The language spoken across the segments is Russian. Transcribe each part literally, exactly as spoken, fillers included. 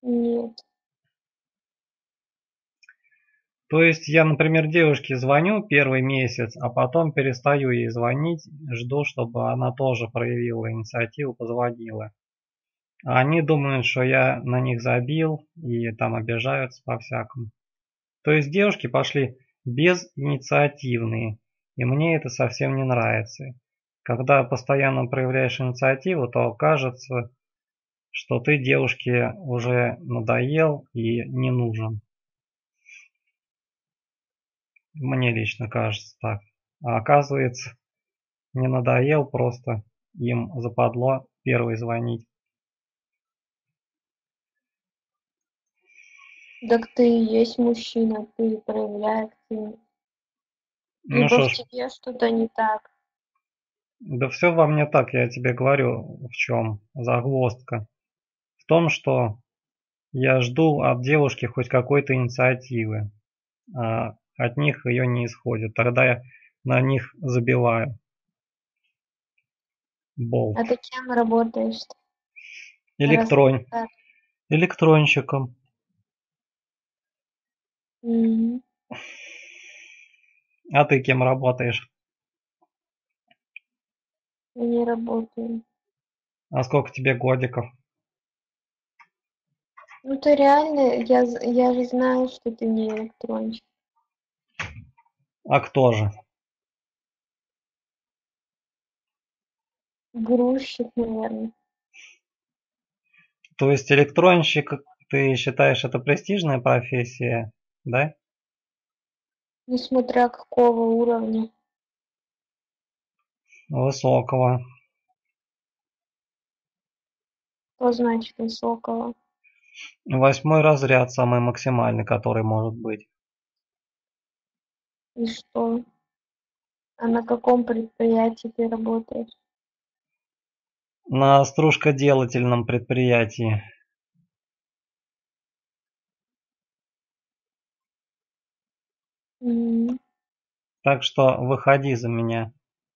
Нет. То есть я, например, девушке звоню первый месяц, а потом перестаю ей звонить, жду, чтобы она тоже проявила инициативу, позвонила. А они думают, что я на них забил и там обижаются по-всякому. То есть девушки пошли безинициативные, и мне это совсем не нравится. Когда постоянно проявляешь инициативу, то кажется, что ты девушке уже надоел и не нужен. Мне лично кажется так. А оказывается, не надоел, просто им западло первый звонить. Так ты и есть мужчина, ты проявляй активность. Ну Либо что в ж, тебе что-то не так. да все во мне так, я тебе говорю, в чем загвоздка. В том, что я жду от девушки хоть какой-то инициативы, а от них ее не исходит. Тогда я на них забиваю болт. А ты кем работаешь? Электронь. Рассказать. Электронщиком. Мгм. А ты кем работаешь? Я не работаю. А сколько тебе годиков? Ну ты реально, я, з- я же знаю, что ты не электронщик. А кто же? Грузчик, наверное. То есть электронщик, ты считаешь, это престижная профессия, да? Ну смотря какого уровня. Высокого. Что значит высокого? Восьмой разряд, самый максимальный, который может быть. И что? А на каком предприятии ты работаешь? На стружкоделательном предприятии. М, Так что выходи за меня.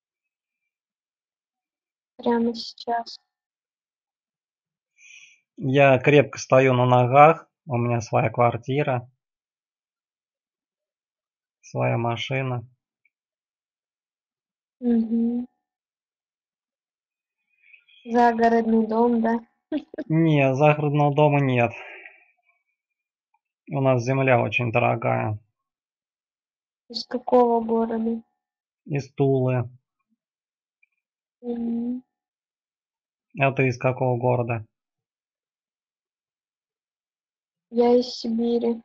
Прямо сейчас. Я крепко стою на ногах, у меня своя квартира, своя машина. Мгм. Загородный дом, да? Не, загородного дома нет. У нас земля очень дорогая. Из какого города? Из Тулы. М, А ты из какого города? Я из Сибири.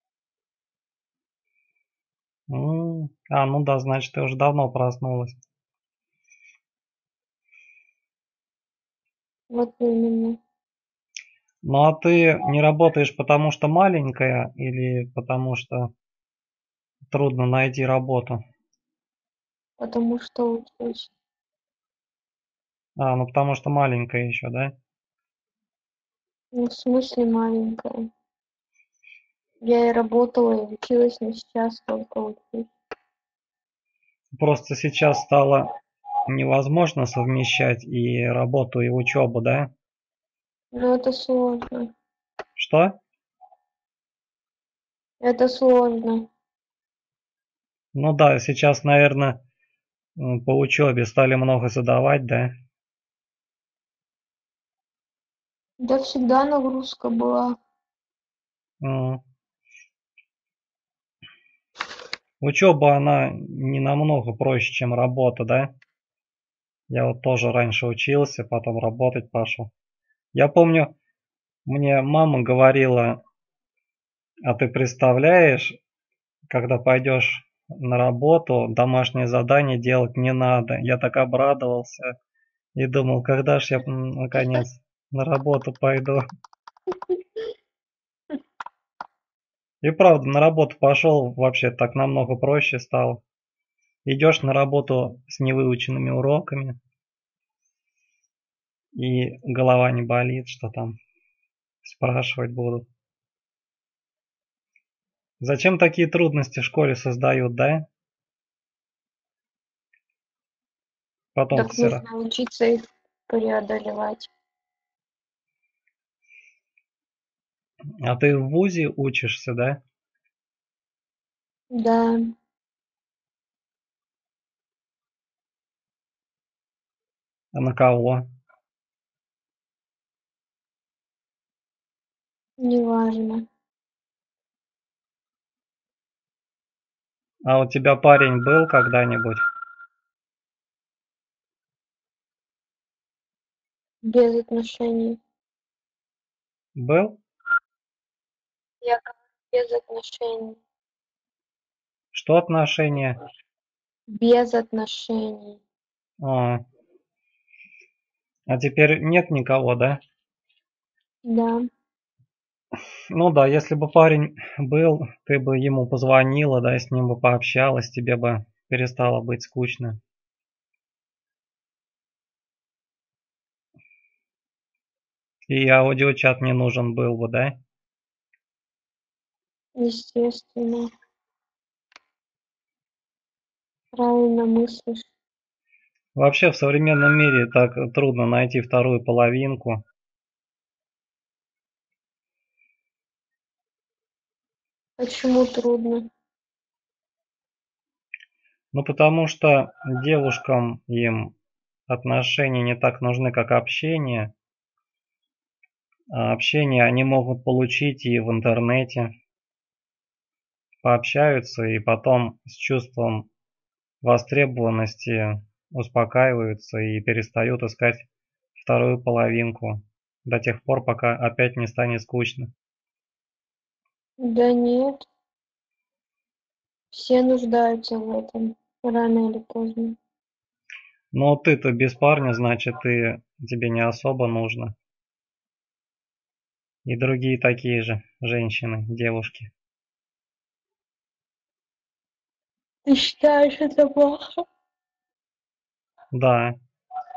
М, А, ну да, значит, ты уже давно проснулась. Вот именно. Ну а ты не работаешь потому что маленькая или потому что трудно найти работу? Потому что учусь. А, ну потому что маленькая еще, да? Ну, в смысле маленькая. Я и работала, и училась, но сейчас только учусь. Просто сейчас стало невозможно совмещать и работу, и учебу, да? Но это сложно. Что? Это сложно. Ну да, сейчас, наверное, по учебе стали много задавать, да? Да всегда нагрузка была. М. Учеба, она не намного проще, чем работа, да? Я вот тоже раньше учился, потом работать пошел. Я помню, мне мама говорила, а ты представляешь, когда пойдешь на работу, домашнее задание делать не надо. Я так обрадовался и думал, когда ж я м, наконец на работу пойду. И правда, на работу пошел, вообще так намного проще стало. Идешь на работу с невыученными уроками, и голова не болит, что там спрашивать будут. Зачем такие трудности в школе создают, да? Потом-то Так все равно. нужно учиться их преодолевать. А ты в вузе учишься, да? Да, А на кого? неважно. А у тебя парень был когда-нибудь? Без отношений. Был? Я говорю, без отношений. Что отношения? Без отношений. А, а теперь нет никого, да? Да. Ну да, если бы парень был, ты бы ему позвонила, да, с ним бы пообщалась, тебе бы перестало быть скучно. И аудиочат не нужен был бы, да? Естественно. Правильно мыслишь. Вообще в современном мире так трудно найти вторую половинку. Почему трудно? Ну потому что девушкам им отношения не так нужны, как общение. А общение они могут получить и в интернете. Пообщаются и потом с чувством востребованности успокаиваются и перестают искать вторую половинку до тех пор, пока опять не станет скучно. Да нет. Все нуждаются в этом. Рано или поздно. Но ты-то без парня, значит, ты, тебе не особо нужно. И другие такие же женщины, девушки. Ты считаешь это плохо? Да,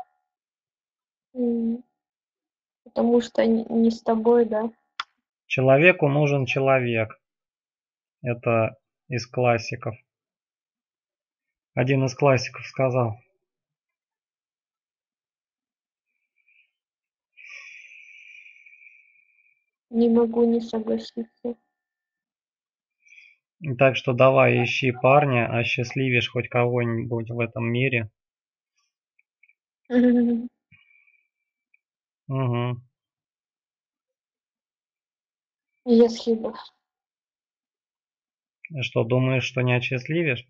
М, Потому что н- не с тобой, да? человеку нужен человек. Это из классиков. Один из классиков сказал. Не могу не согласиться. Так что давай ищи парня, осчастливишь хоть кого-нибудь в этом мире. Угу. Если бы. Что, думаешь, что не осчастливишь?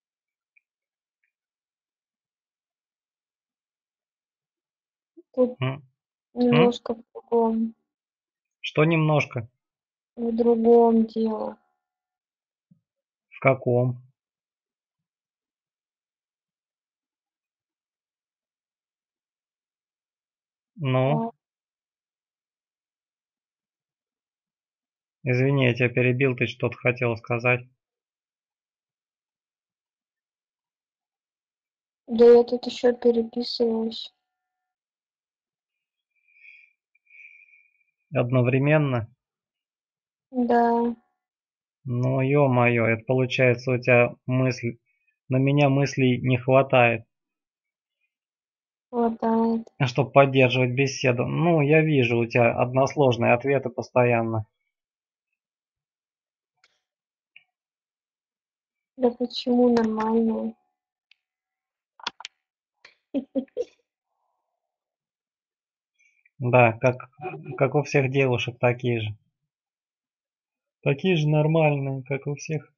Тут М? М? немножко в другом. Что немножко? В другом дело. В каком? Ну, А, извини, я тебя перебил, ты что-то хотел сказать. Да я тут еще переписываюсь. Одновременно? Да, Ну, ё-моё, это получается у тебя мысль... На меня мыслей не хватает, хватает. чтобы поддерживать беседу. Ну, я вижу, у тебя односложные ответы постоянно. Да почему нормально? Да, как, как у всех девушек такие же. Такие же нормальные, как у всех.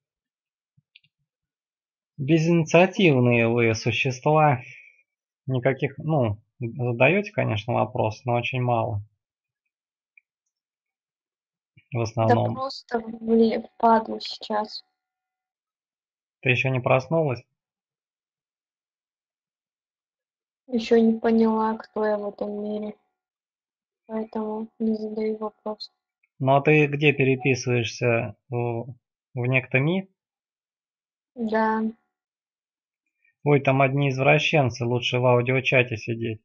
Безинициативные вы существа. Никаких, ну, задаете, конечно, вопрос, но очень мало. В Да основном. просто блин, впадлу сейчас. Ты еще не проснулась? Еще не поняла, кто я в этом мире. Поэтому не задаю вопрос. Ну а ты где переписываешься? В, в Некто.ми? Да. Ой, там одни извращенцы, лучше в аудиочате сидеть.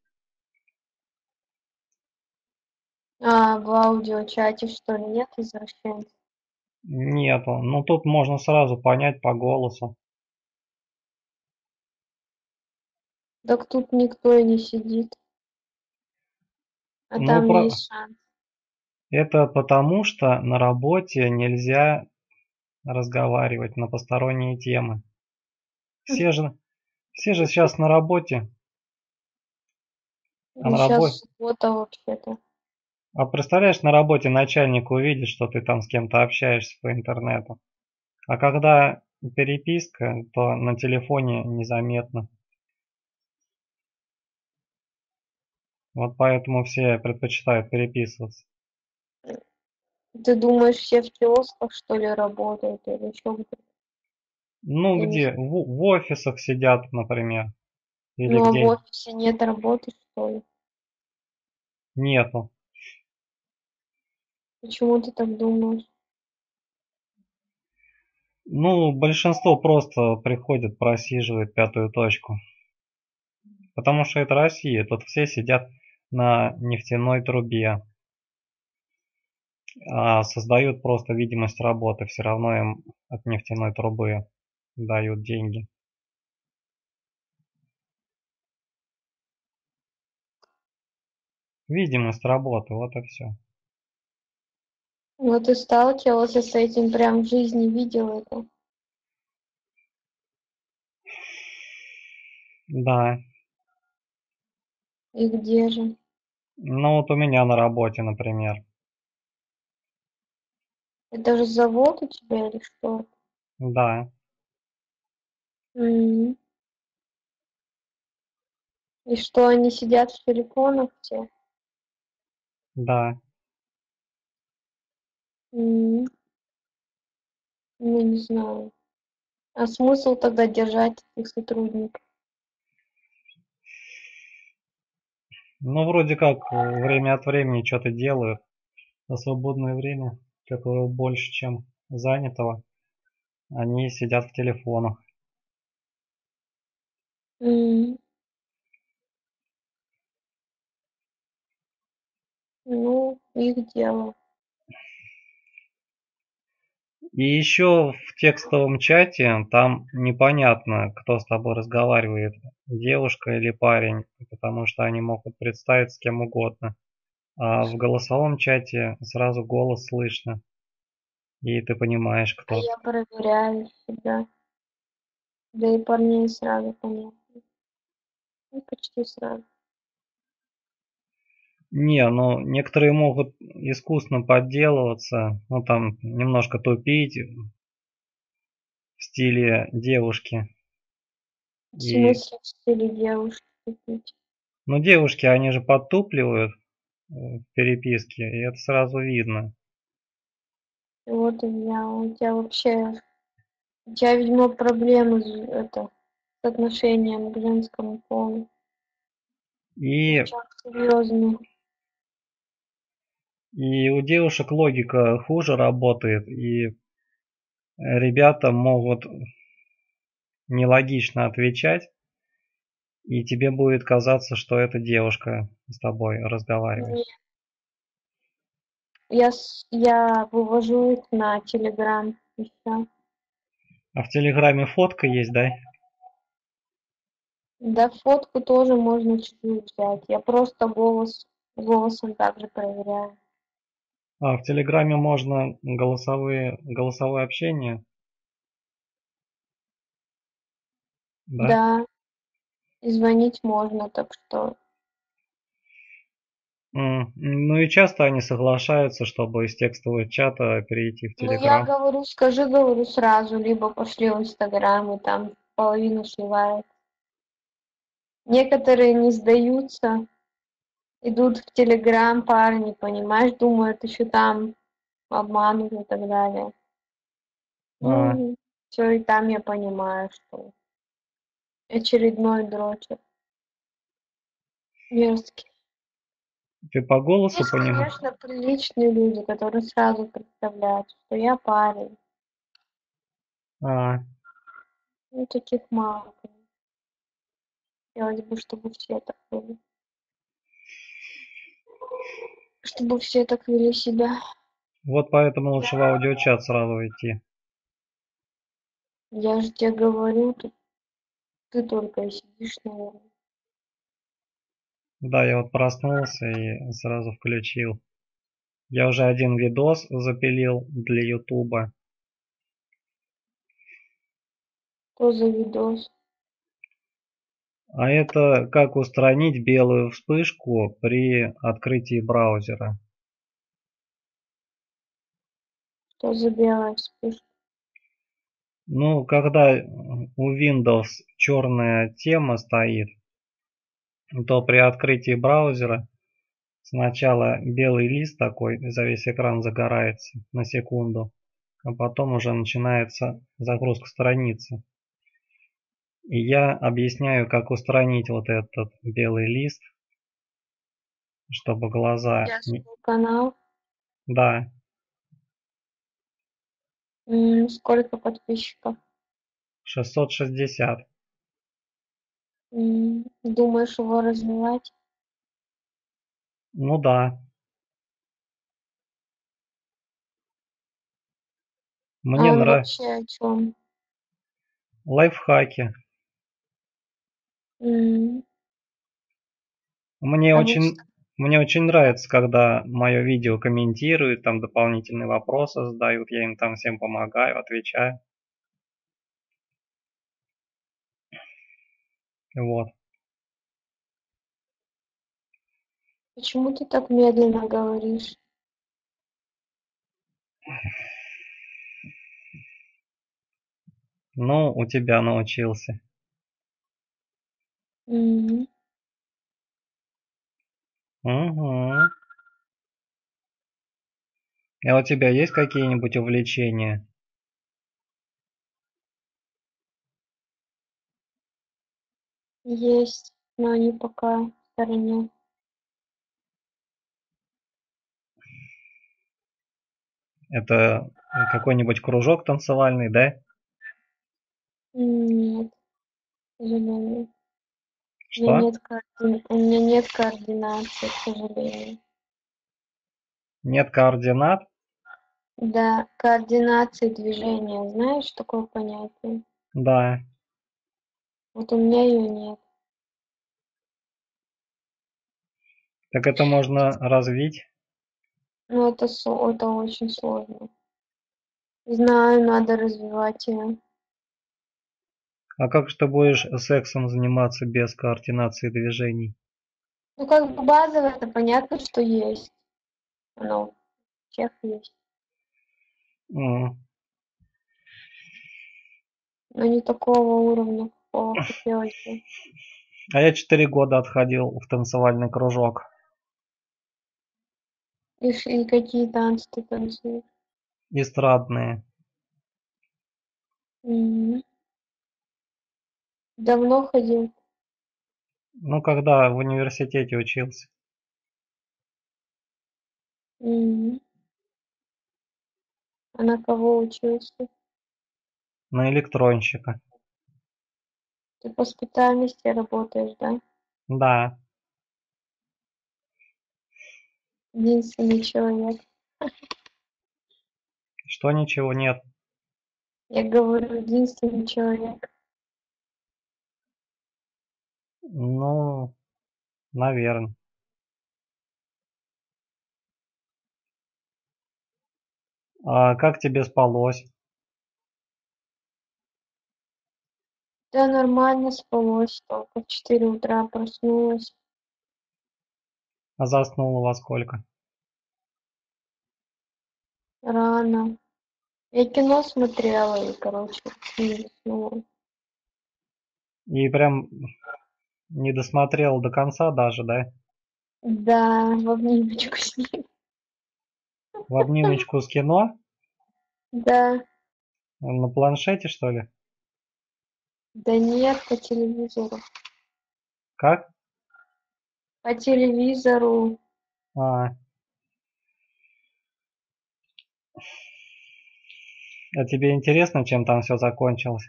А, в аудиочате что ли нет извращенцев? Нету. Ну тут можно сразу понять по голосу. Так тут никто и не сидит. А Ну, там про... есть шанс. Это потому, что на работе нельзя разговаривать на посторонние темы. Все же, все же сейчас на работе, а И на сейчас работе, суббота вообще-то. а представляешь, на работе начальник увидит, что ты там с кем-то общаешься по интернету. А когда переписка, то на телефоне незаметно. Вот поэтому все предпочитают переписываться. Ты думаешь, все в киосках, что ли, работают или еще где-то? Ну Я не где? В, знаю. в офисах сидят, например, или Ну, а в где офисе нет работы, что ли? нету. Почему ты так думаешь? Ну, большинство просто приходит, просиживает пятую точку. Потому что это Россия, тут все сидят на нефтяной трубе, а создают просто видимость работы. Все равно им от нефтяной трубы дают деньги. Видимость работы, вот и все. Ну, ты сталкивался с этим, прям в жизни видел это? Да. И где же? Ну вот у меня на работе, например. Это же завод у тебя или что? Да, М. И что, они сидят в телефонах все? да. М. Ну, не знаю. А смысл тогда держать этих сотрудников? Ну вроде как э, время от времени что-то делают, а свободное время, которого больше, чем занятого, они сидят в телефонах. М. Ну, их дело. И еще в текстовом чате там непонятно, кто с тобой разговаривает, девушка или парень, потому что они могут представить с кем угодно. А в голосовом чате сразу голос слышно, и ты понимаешь, А кто. я проверяю всегда. Да и парней сразу понятно. Ну, почти сразу. Не, ну некоторые могут искусно подделываться, ну там немножко тупить в стиле девушки. В И, смысле в стиле девушки купить? ну девушки, они же подтупливают э, в переписке, и это сразу видно. Вот у меня, у тебя вообще, у тебя, видимо, проблемы с, это, с отношением к женскому полу. И, Причем серьезные. и у девушек логика хуже работает, и ребята могут нелогично отвечать, и тебе будет казаться, что эта девушка с тобой разговаривает. Не, Я, с- я вывожу их на Телеграм и всё. А в Телеграме фотка есть, да? Да, фотку тоже можно чужую взять. Я просто голос, голосом также проверяю. А в Телеграме можно голосовые, голосовое общение, да? Да, и звонить можно, так что. М, Ну и часто они соглашаются, чтобы из текстового чата перейти в Ну, я Телеграм. говорю, скажи, говорю сразу, либо пошли в Инстаграм, и там половину сливает. Некоторые не сдаются, идут в Телеграм, парни, понимаешь, думают, еще там обманут и так далее. А, Ну, все, и там я понимаю, что очередной дрочер. Мерзкий. ты по голосу Есть, понимаешь? конечно, приличные люди, которые сразу представляют, что я парень. А, Ну, таких мало. Хотелось бы, чтобы все так были. Чтобы все так вели себя. вот поэтому Я, лучше в аудиочат сразу идти. я же тебе говорю, ты, ты только и сидишь, наверное. Да, я вот проснулся и сразу включил. Я уже один видос запилил для ютуба. Что за видос? А это как устранить белую вспышку при открытии браузера. Что за белая вспышка? Ну, когда у Windows черная тема стоит, то при открытии браузера сначала белый лист такой за весь экран загорается на секунду, а потом уже начинается загрузка страницы. И я объясняю, как устранить вот этот белый лист, чтобы глаза... Я свой канал. Да, М, сколько подписчиков? шестьсот шестьдесят. М, думаешь его развивать? Ну да, А мне он нравятся вообще о чем? лайфхаки. М, Мне а вы что? очень, мне очень нравится, когда мое видео комментируют, там дополнительные вопросы задают, я им там всем помогаю, отвечаю. Вот. Почему ты так медленно говоришь? Ну, у тебя научился. М, Угу. А у тебя есть какие-нибудь увлечения? есть, но они пока в стороне. Это какой-нибудь кружок танцевальный, да? М, нет, к сожалению. У меня Что? нет координ- у меня нет координации, к сожалению. Нет координат? Да, координации движения, знаешь такое понятие? Да. Вот у меня ее нет. Так это можно развить. Но это, со- это очень сложно. Знаю, надо развивать ее. А как же ты будешь сексом заниматься без координации движений? Ну, как бы базово это понятно, что есть. Оно у всех есть. М. Но не такого уровня, какого хотелось бы. А я четыре года отходил в танцевальный кружок. И, ш- и какие танцы ты танцуешь? Эстрадные. М. Давно ходил? Ну, когда в университете учился. М. А на кого учился? На электронщика. Ты по специальности работаешь, да? Да. Единственный человек. Что ничего нет. Я говорю, единственный человек. Ну, наверное. А как тебе спалось? Да, нормально спалось, только в четыре утра проснулась. А заснула во сколько? Рано. Я кино смотрела и, короче, не заснула. И прям не досмотрел до конца даже, да? Да, в обнимочку с ним. В обнимочку с кино? Да, На планшете, что ли? да нет, по телевизору. Как? По телевизору. А, а тебе интересно, чем там все закончилось?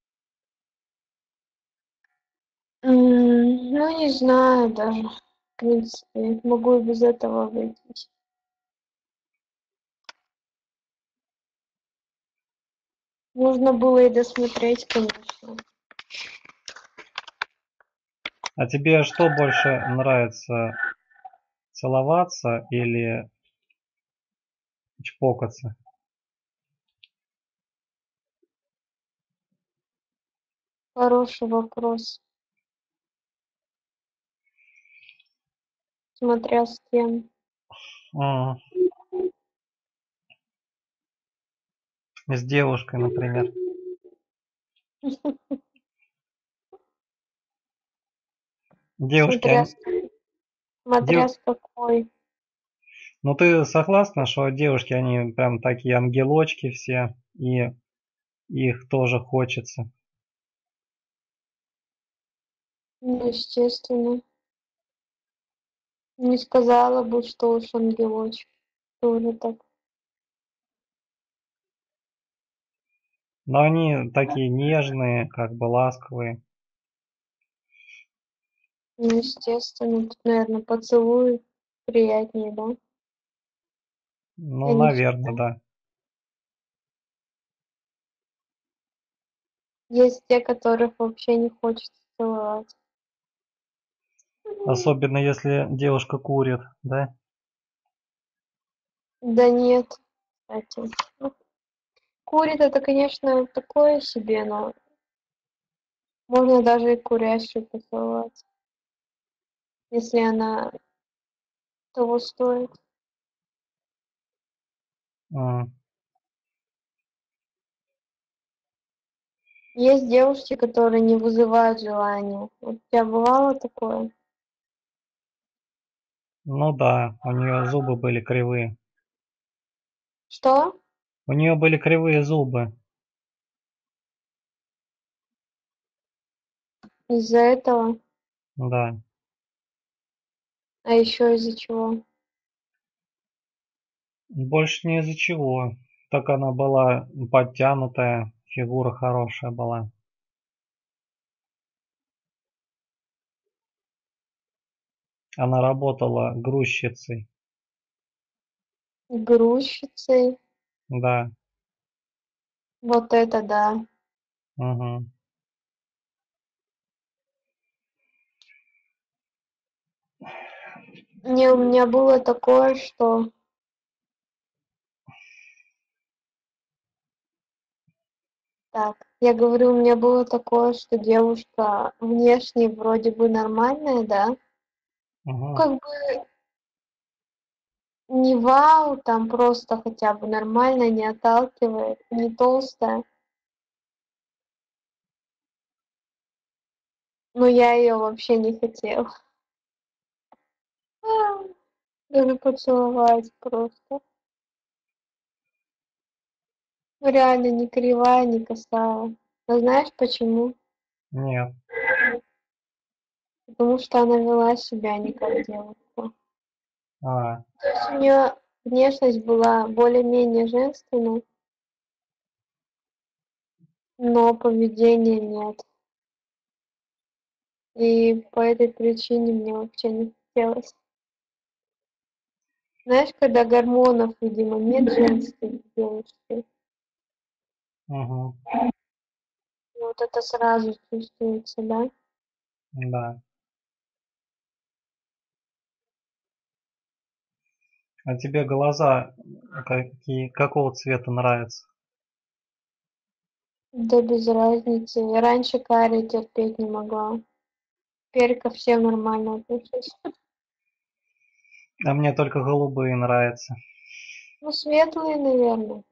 М, ну, не знаю даже. В принципе, могу и без этого обойтись. Можно было и досмотреть, конечно. А тебе что больше нравится, целоваться или чпокаться? Хороший вопрос. Смотря с кем. М, С девушкой, например. Девушки, Смотря они... с, смотря дев- с какой. Ну ты согласна, что девушки, они прям такие ангелочки все, и их тоже хочется? Ну, естественно. Не сказала бы, что уж ангелочек. Тоже так. Но они такие нежные, как бы ласковые. Ну, естественно. Тут, наверное, поцелуй приятнее, да? Ну, Или наверное, всегда. да. Есть те, которых вообще не хочется целовать. Особенно если девушка курит, да? Да нет, кстати. Ну, курит это, конечно, такое себе, но можно даже и курящую поцеловать, если она того стоит. М, Есть девушки, которые не вызывают желания. Вот у тебя бывало такое? Ну да, у нее зубы были кривые. Что? У нее были кривые зубы. Из-за этого? Да. А еще из-за чего? Больше не из-за чего. Так она была подтянутая, фигура хорошая была. Она работала грузчицей. Грузчицей? Да. Вот это да. Угу. Не, у меня было такое, что... Так, я говорю, у меня было такое, что девушка внешне вроде бы нормальная, да? Ну, Угу. как бы не вау, там просто хотя бы нормально, не отталкивает, не толстая. Но я ее вообще не хотела. Даже поцеловать просто. Ну, реально не кривая, не косая. А знаешь почему? Нет. Потому что она вела себя не как девушка. А, То есть у нее внешность была более-менее женственной, но поведения нет. И по этой причине мне вообще не хотелось. Знаешь, когда гормонов, видимо, нет женских девушки, угу. вот это сразу чувствуется, да? Да. А тебе глаза какие, какого цвета нравятся? Да без разницы. Я раньше карие терпеть не могла. Теперь ко всем нормально отношусь. А мне только голубые нравятся. Ну, светлые, наверное,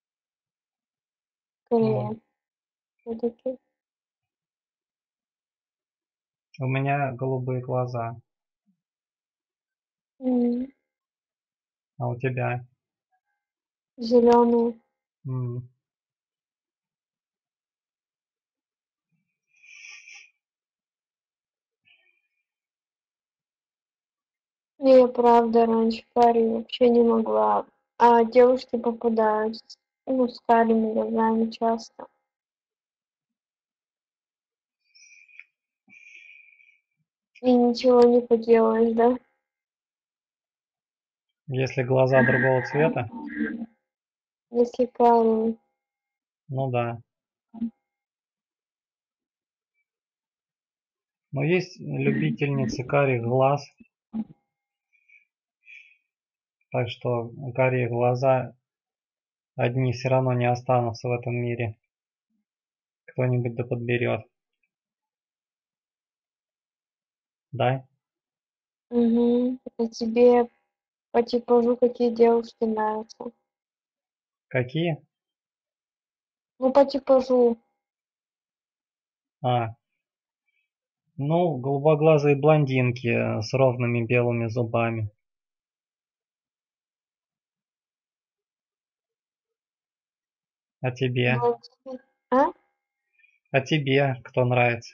М. скорее. Все-таки. У меня голубые глаза. А у тебя? Зеленые. М. Я правда раньше карие вообще не могла. А девушки попадают, ну, с карими глазами часто. И ничего не поделаешь, да? Если глаза другого цвета, Если карие. ну да. Но есть любительницы карих глаз, так что карие глаза Одни все равно не останутся в этом мире. Кто-нибудь да подберет. Да? Угу. А тебе по типажу какие девушки нравятся? Какие? Ну, по типажу. А, ну, голубоглазые блондинки с ровными белыми зубами. А тебе? Блондины. А? А тебе кто нравится?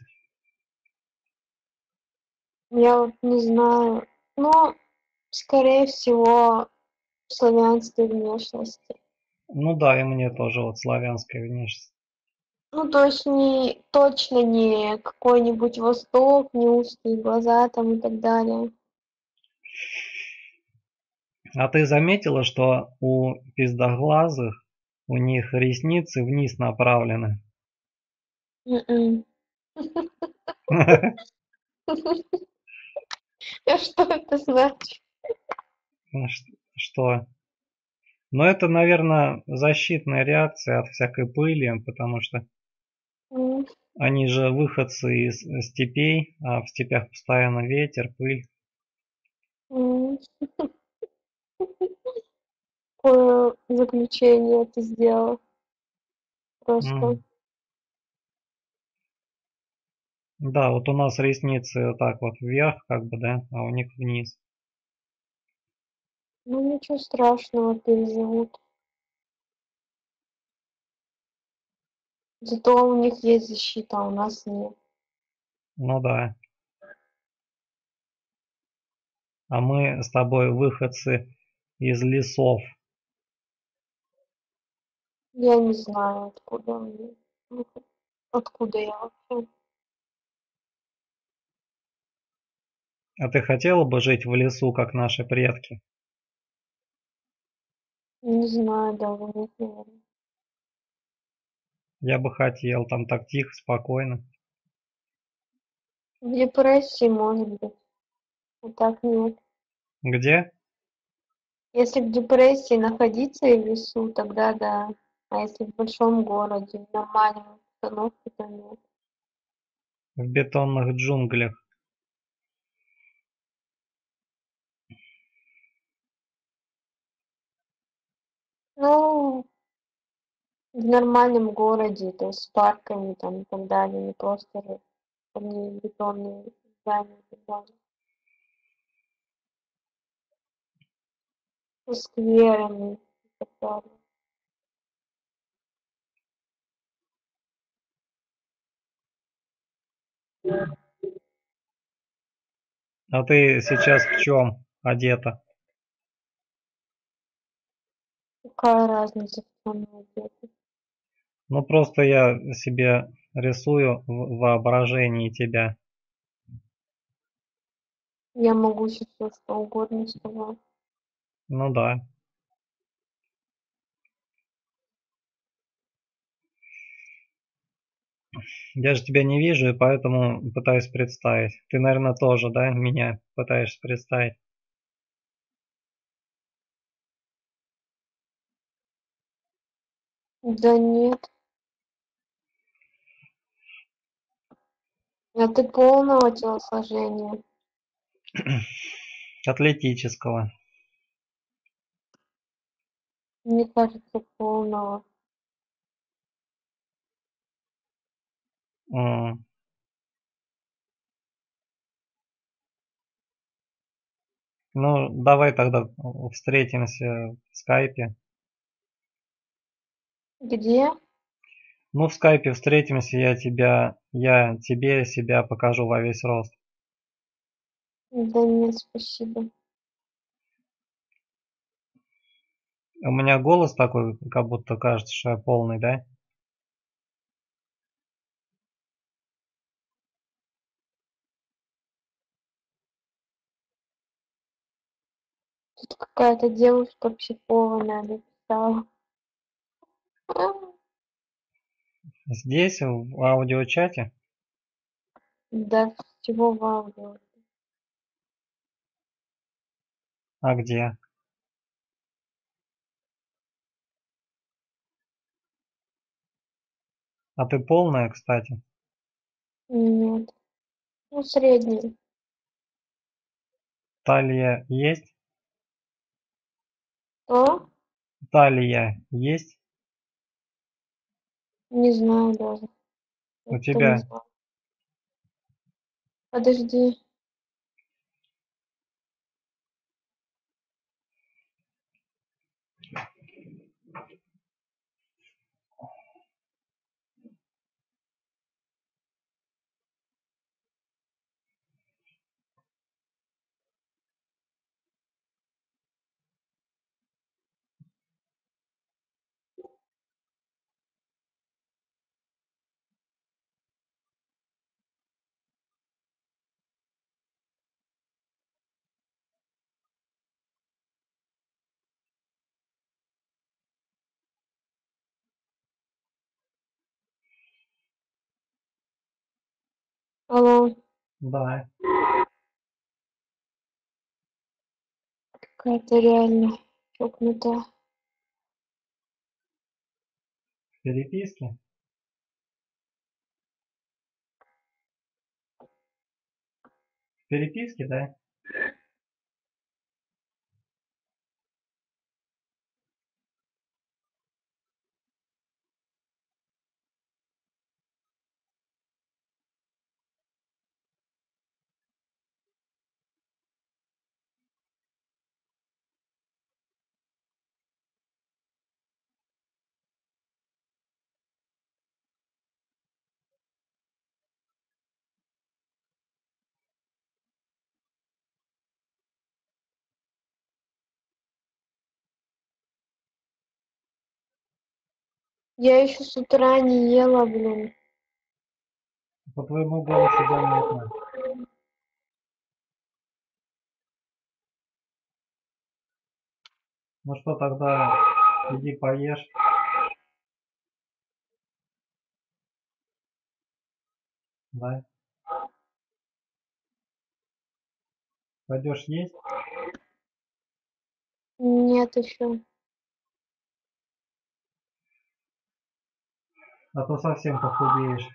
Я вот не знаю. Ну, скорее всего, славянской внешности. Ну да, и мне тоже вот славянская внешность. Ну, то есть не точно не какой-нибудь Восток, не узкие глаза там и так далее. А ты заметила, что у пиздоглазых у них ресницы вниз направлены? М-м. А что это значит? Что? Ну это, наверное, защитная реакция от всякой пыли, потому что М, они же выходцы из степей, а в степях постоянно ветер, пыль. м. Какое заключение ты сделал? Просто. М. Да, вот у нас ресницы вот так вот вверх, как бы, да, а у них вниз. Ну, ничего страшного, переживут. Зато у них есть защита, а у нас нет. Ну да. А мы с тобой выходцы из лесов. Я не знаю, откуда они. Ну, откуда я вообще. А ты хотела бы жить в лесу, как наши предки? Не знаю даже, нет, наверное. Я бы хотел, там так тихо, спокойно. В депрессии, может быть. А так нет. Где? Если в депрессии находиться и в лесу, тогда да. А если в большом городе, в нормальной обстановке, то нет. В бетонных джунглях. Ну, в нормальном городе, то есть с парками там и так далее, не просто же одни бетонные здания и так далее. Со скверами и так далее. А ты сейчас в чем одета? Какая разница, в чем мы одеты? Ну просто я себе рисую в воображении тебя. Я могу сейчас всё что угодно сказать. Ну да. Я же тебя не вижу, и поэтому пытаюсь представить. Ты, наверное, тоже, да, меня пытаешься представить. Да нет. А ты полного телосложения? Атлетического. Мне кажется, полного. М. Ну, давай тогда встретимся в скайпе. Где? Ну, в скайпе встретимся, я тебя, я тебе себя покажу во весь рост. Да нет, спасибо. У меня голос такой, как будто кажется, что я полный, да? Тут какая-то девушка психованная написала. А, Здесь, в аудиочате? да, всего в аудио. А где? А ты полная, кстати? Нет. Ну, средний. Талия есть? Что? Талия есть? Не знаю даже. У Это не тебя? знаю. Подожди. Алло. Да. Какая-то реально чокнутая. В переписке? В переписке, да? Я еще с утра не ела, блин. По твоему голосу заметно. Ну что, тогда иди поешь. Да? Пойдешь есть? Нет еще. А то совсем похудеешь.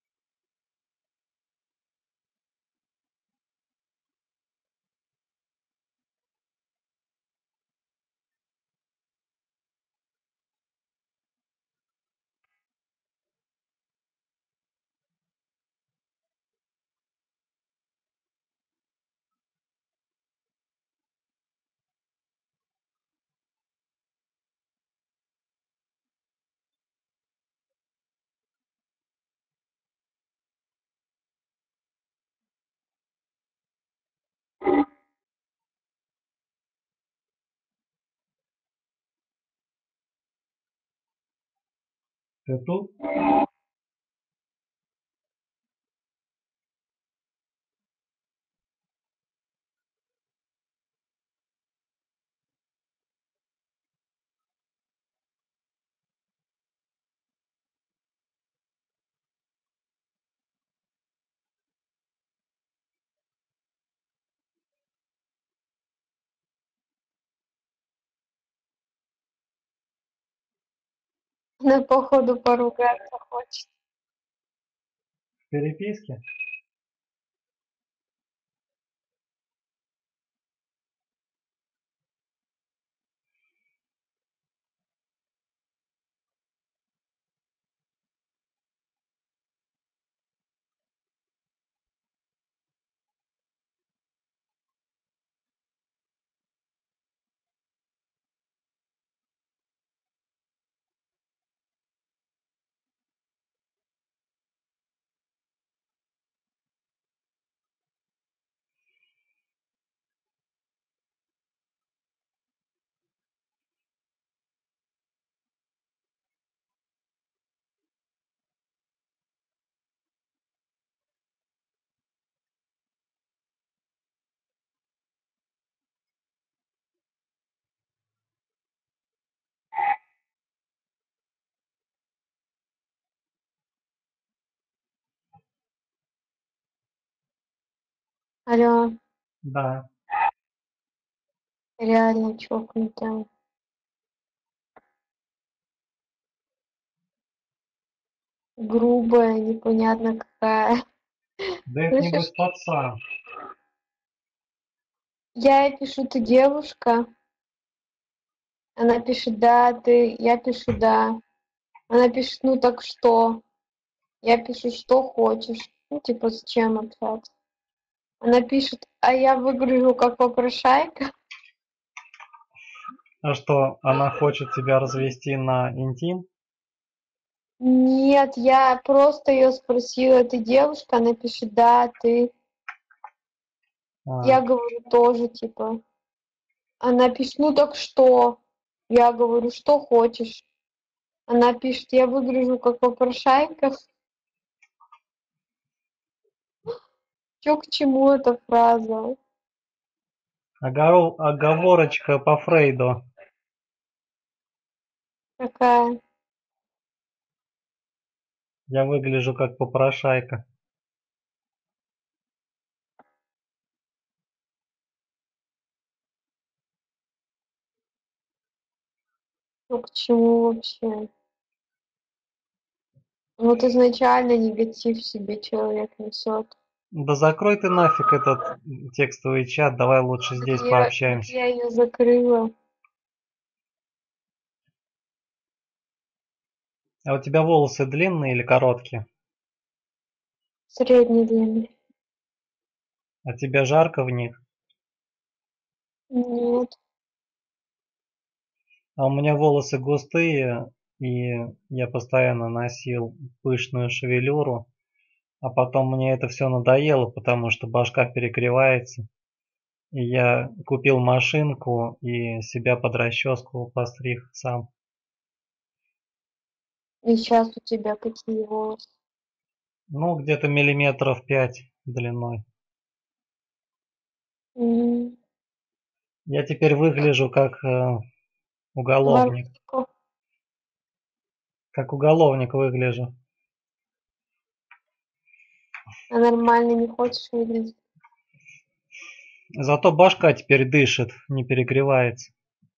Ты тут? Она, походу, поругаться хочет. В переписке? Алло. Да. Реально чокнутая. грубая, непонятно какая. Да это Слышишь? небось пацан. Я ей пишу: "Ты девушка?" Она пишет: "Да". Ты Я пишу: "Да". Она пишет: "Ну так что?" Я пишу: "Что хочешь?" Ну, типа, зачем общаться? Она пишет: "А я выгляжу как попрошайка?" А что, она хочет тебя развести на интим? Нет, я просто ее спросила: "Ты девушка?" Она пишет: "Да". Ты? А, Я говорю: "Тоже", типа. Она пишет: "Ну так что?" Я говорю: "Что хочешь?" Она пишет: "Я выгляжу как попрошайка". Чё к чему эта фраза? огоро- оговорочка по Фрейду. Какая? Я выгляжу как попрошайка. Ну к чему вообще? Вот изначально негатив в себе человек несет. Да закрой ты нафиг этот текстовый чат, давай лучше Так здесь я, так пообщаемся. я ее закрыла. А у тебя волосы длинные или короткие? Средней длины. А тебе жарко в них? Нет. А у меня волосы густые, и я постоянно носил пышную шевелюру, а потом мне это все надоело, потому что башка перегревается. И я купил машинку и себя под расческу постриг сам. И сейчас у тебя какие волосы? Ну, где-то миллиметров пять длиной. М, Я теперь выгляжу как э, уголовник. Воровка. Как уголовник выгляжу. А нормально не хочешь выглядеть? Зато башка теперь дышит, не перегревается.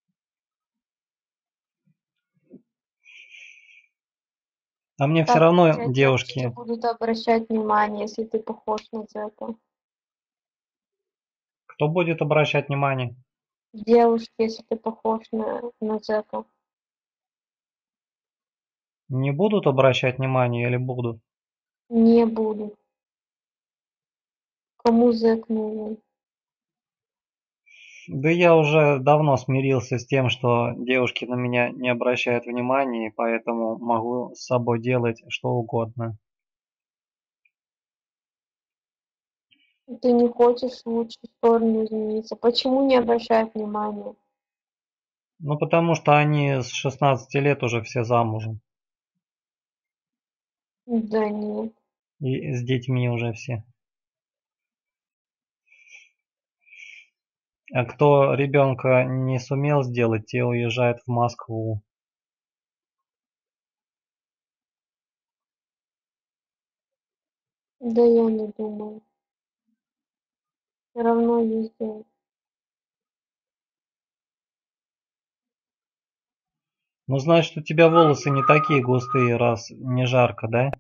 А мне все Как на равно тебя девушки девушки. будут обращать внимание, если ты похож на зэка? Кто будет обращать внимание? Девушки, если ты похож на, на зэка. Не будут обращать внимание или будут? Не буду. Кому зэк нужен? Да я уже давно смирился с тем, что девушки на меня не обращают внимания, и поэтому могу с собой делать что угодно. Ты не хочешь в лучшую сторону измениться. Почему не обращают внимания? Ну потому что они с шестнадцати лет уже все замужем. Да нет. И с детьми уже все. А кто ребенка не сумел сделать, те уезжают в Москву. Да я не думаю. Все равно везде. Ну значит у тебя волосы не такие густые, раз не жарко, да?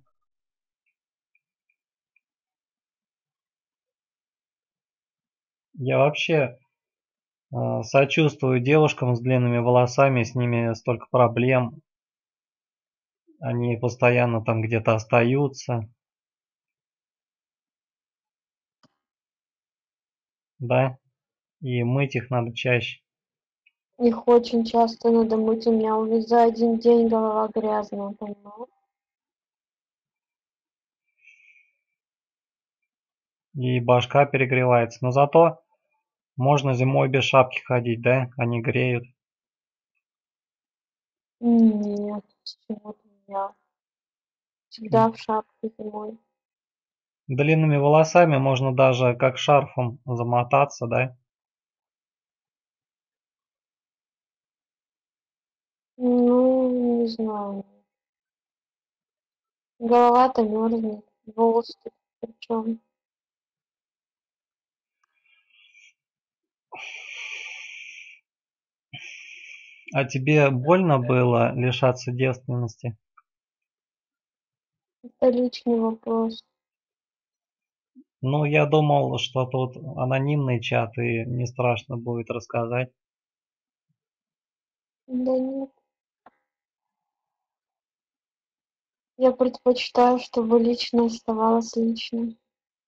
Я вообще э, сочувствую девушкам с длинными волосами, с ними столько проблем. Они постоянно там где-то остаются, да? И мыть их надо чаще. Их очень часто надо мыть. У меня уже за один день голова грязная, понимаешь? И башка перегревается. Но зато можно зимой без шапки ходить, да? Они греют. Нет, почему-то я всегда в шапке зимой. Длинными волосами можно даже как шарфом замотаться, да? Ну, не знаю. Голова-то мерзнет, волосы причем. А тебе больно было лишаться девственности? Это личный вопрос. Ну, я думал, что тут анонимный чат и не страшно будет рассказать. Да нет. Я предпочитаю, чтобы личное оставалось личным.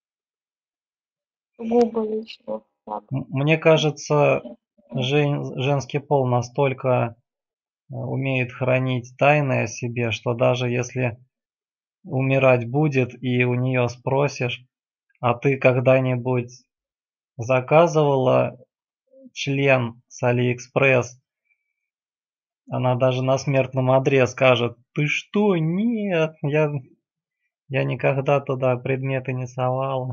Губы личные. Так. М- Мне кажется, жен- женский пол настолько э, умеет хранить тайны о себе, что даже если умирать будет и у нее спросишь, а ты когда-нибудь заказывала член с Алиэкспресс, она даже на смертном одре скажет: ты что, нет, я, я никогда туда предметы не совала.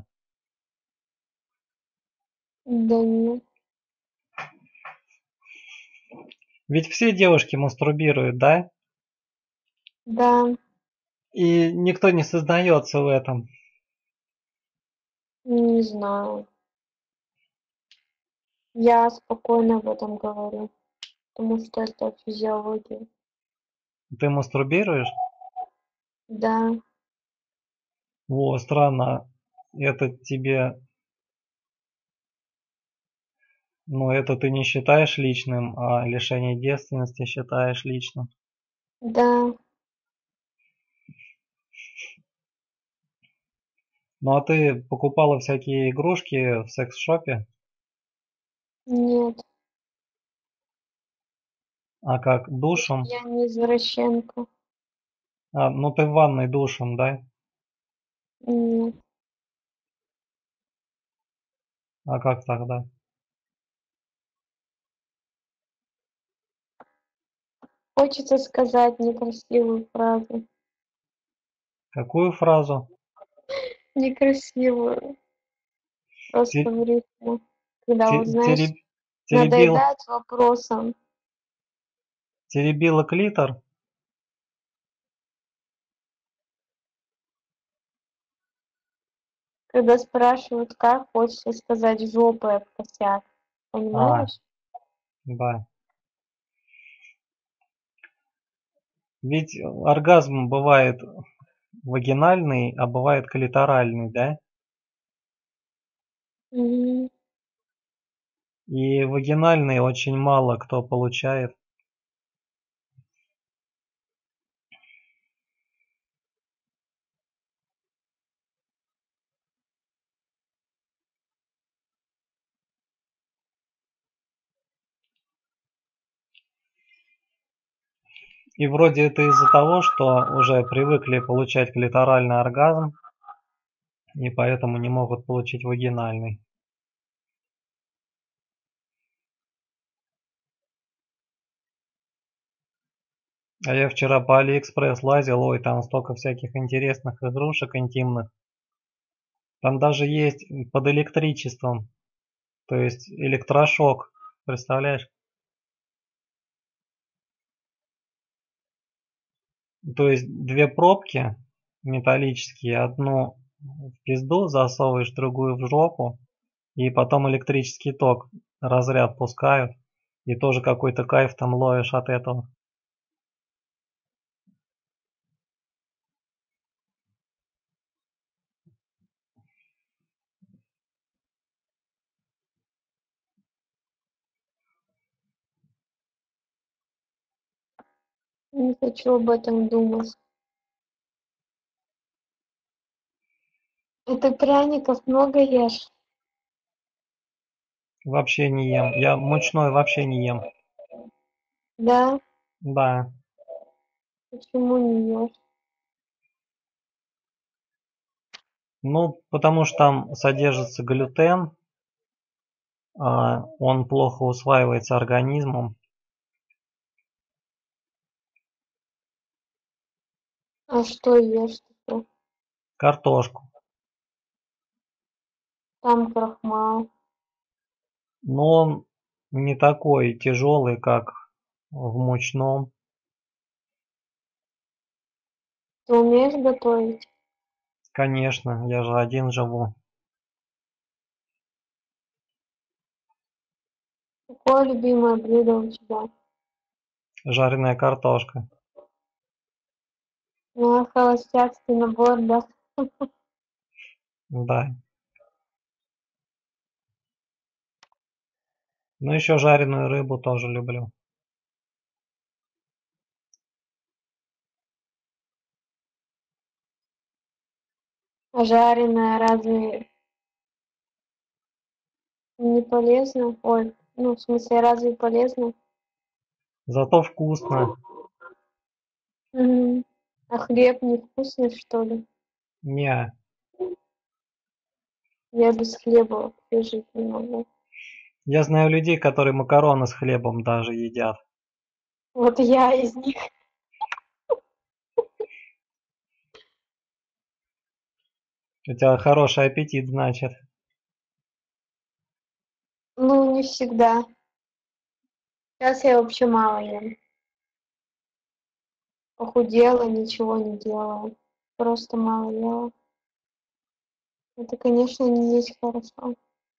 Да нет. Ведь все девушки мастурбируют, да? Да, И никто не сознается в этом. не знаю. Я спокойно об этом говорю, потому что это физиология. Ты мастурбируешь? Да, Во, странно. Это тебе, ну это ты не считаешь личным, а лишение девственности считаешь личным. да, Ну а ты покупала всякие игрушки в секс-шопе? нет. А как, душем? Я не извращенка. А, ну ты в ванной душем, да? Нет. А как тогда? Хочется сказать некрасивую фразу. Какую фразу? Некрасивую. Просто Те- в рифму. Когда, вот те- знаешь, тереб- теребил, надоедает вопросом. теребила клитор? Когда спрашивают, как, хочется сказать жопой об косяк. А, Понимаешь? да. Ведь оргазм бывает вагинальный, а бывает клиторальный, да? Мгм. И вагинальный очень мало кто получает. И вроде это из-за того, что уже привыкли получать клиторальный оргазм, и поэтому не могут получить вагинальный. А я вчера по Алиэкспресс лазил, ой, там столько всяких интересных игрушек интимных. Там даже есть под электричеством, то есть электрошок, представляешь? То есть две пробки металлические, одну в пизду засовываешь, другую в жопу, и потом электрический ток, разряд пускают, и тоже какой-то кайф там ловишь от этого. Не хочу об этом думать. И ты пряников много ешь? Вообще не ем. Я мучной вообще не ем. Да? Да. Почему не ешь? Ну, потому что там содержится глютен, а он плохо усваивается организмом. А что ешь-то? Картошку. Там крахмал. Но он не такой тяжелый, как в мучном. Ты умеешь готовить? Конечно, я же один живу. Какое любимое блюдо у тебя? Жареная картошка. Ну, а холостяцкий набор, да. Да. Ну, еще жареную рыбу тоже люблю. А жареная разве не полезно? Ой, ну, в смысле, разве полезно? Зато вкусно. Мгм. А хлеб невкусный, что ли? Не, Я без хлеба вообще жить не могу. я знаю людей, которые макароны с хлебом даже едят. Вот я из них. У тебя хороший аппетит, значит. Ну, не всегда. Сейчас я вообще мало ем. Похудела, ничего не делаю. Просто мало ела. Это, конечно, не есть хорошо.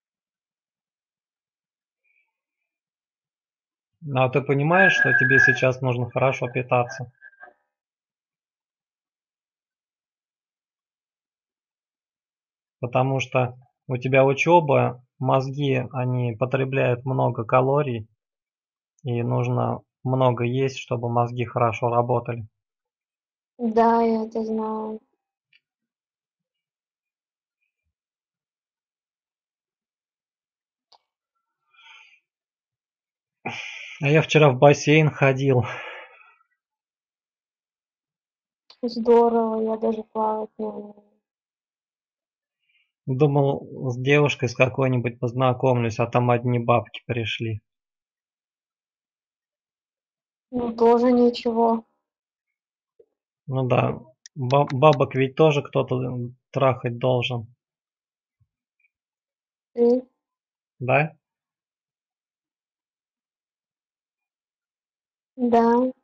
Ну, а ты понимаешь, что тебе сейчас нужно хорошо питаться? Потому что у тебя учеба, мозги, они потребляют много калорий, и нужно много есть, чтобы мозги хорошо работали. Да, я это знаю. А я вчера в бассейн ходил. Здорово, я даже плавать не умею. Думал, с девушкой с какой-нибудь познакомлюсь, а там одни бабки пришли. Ну, тоже ничего. Ну да, ба- бабок ведь тоже кто-то трахать должен, Ты? да? Да.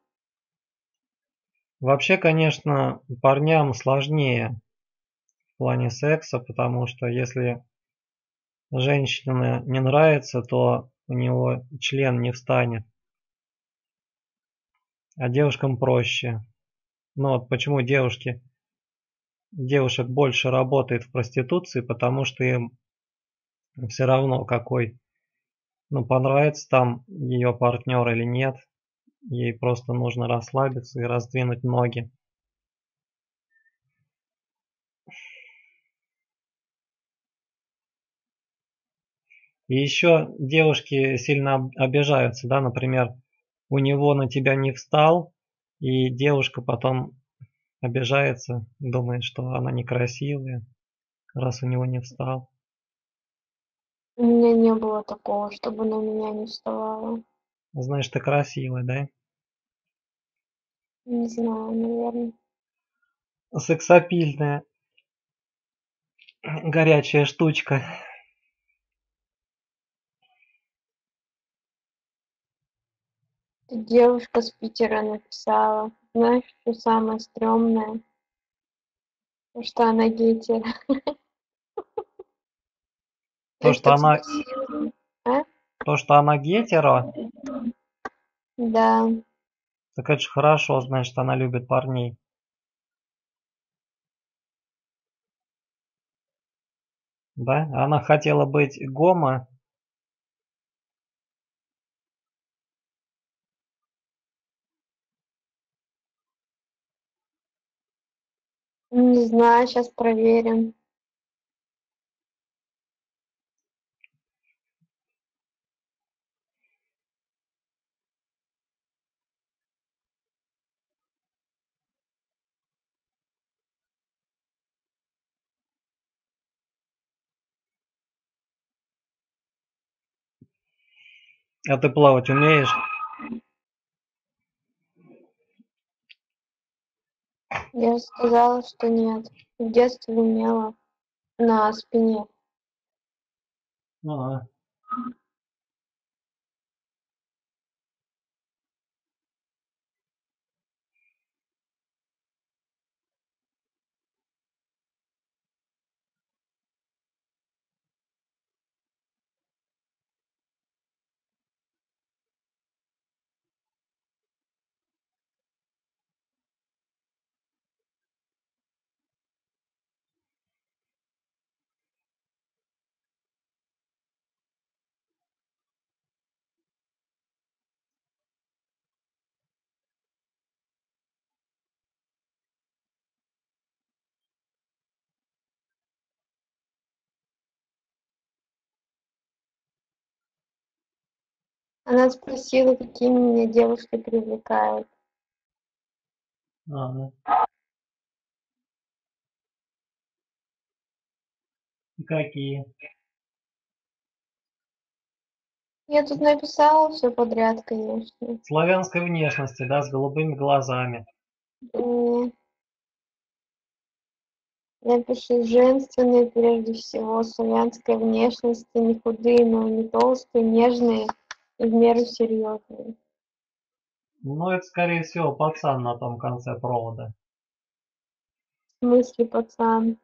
Вообще, конечно, парням сложнее в плане секса, потому что если женщине не нравится, то у него член не встанет, а девушкам проще. Ну вот почему девушки, девушек больше работает в проституции, потому что им все равно какой, ну понравится там ее партнер или нет, ей просто нужно расслабиться и раздвинуть ноги. И еще девушки сильно об- обижаются, да, например, у него на тебя не встал, и девушка потом обижается, думает, что она некрасивая, раз у него не встал. У меня не было такого, чтобы на меня не вставало. Знаешь, ты красивая, да? Не знаю, наверное. Сексапильная, горячая штучка. Тут девушка с Питера написала. Знаешь, что самое стрёмное? То, что она гетер. То, Это что так она, смешно. А? то, что она гетеро, Да. так это же хорошо, значит, она любит парней. Да? Она хотела быть гомо. Не знаю, сейчас проверим. А ты плавать умеешь? Я же сказала, что нет. В детстве умела на спине. Ага. Она спросила, какие меня девушки привлекают. Ага. Какие? Я тут написала все подряд, конечно. Славянской внешности, да, с голубыми глазами. И я пишу женственные, прежде всего, славянской внешности, не худые, но не толстые, нежные и в меру серьезные. Ну, это, скорее всего, пацан на том конце провода. В смысле, пацан?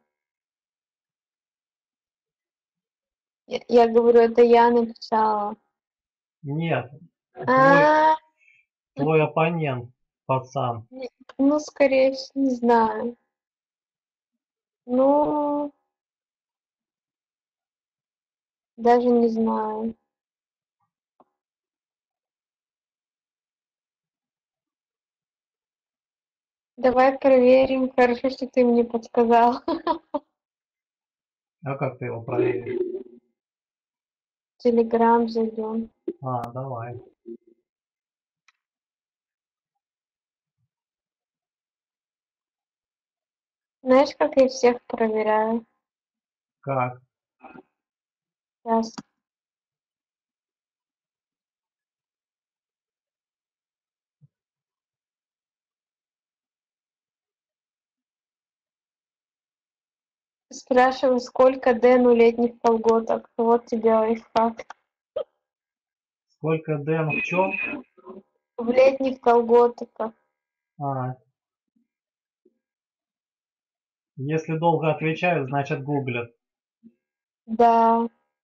Я, я говорю, это я написала. Нет, твой, А, твой оппонент, пацан. ну, скорее всего, не знаю. Ну, даже не знаю. Давай проверим. Хорошо, что ты мне подсказал. А как ты его проверишь? Телеграм зайдем. А, давай. Знаешь, как я всех проверяю? Как? Сейчас. Спрашиваю, сколько Дэну летних колготок. Вот тебе лайфхак. Сколько Дэн в чем? В летних колготках. А, если долго отвечают, значит гуглят. Да.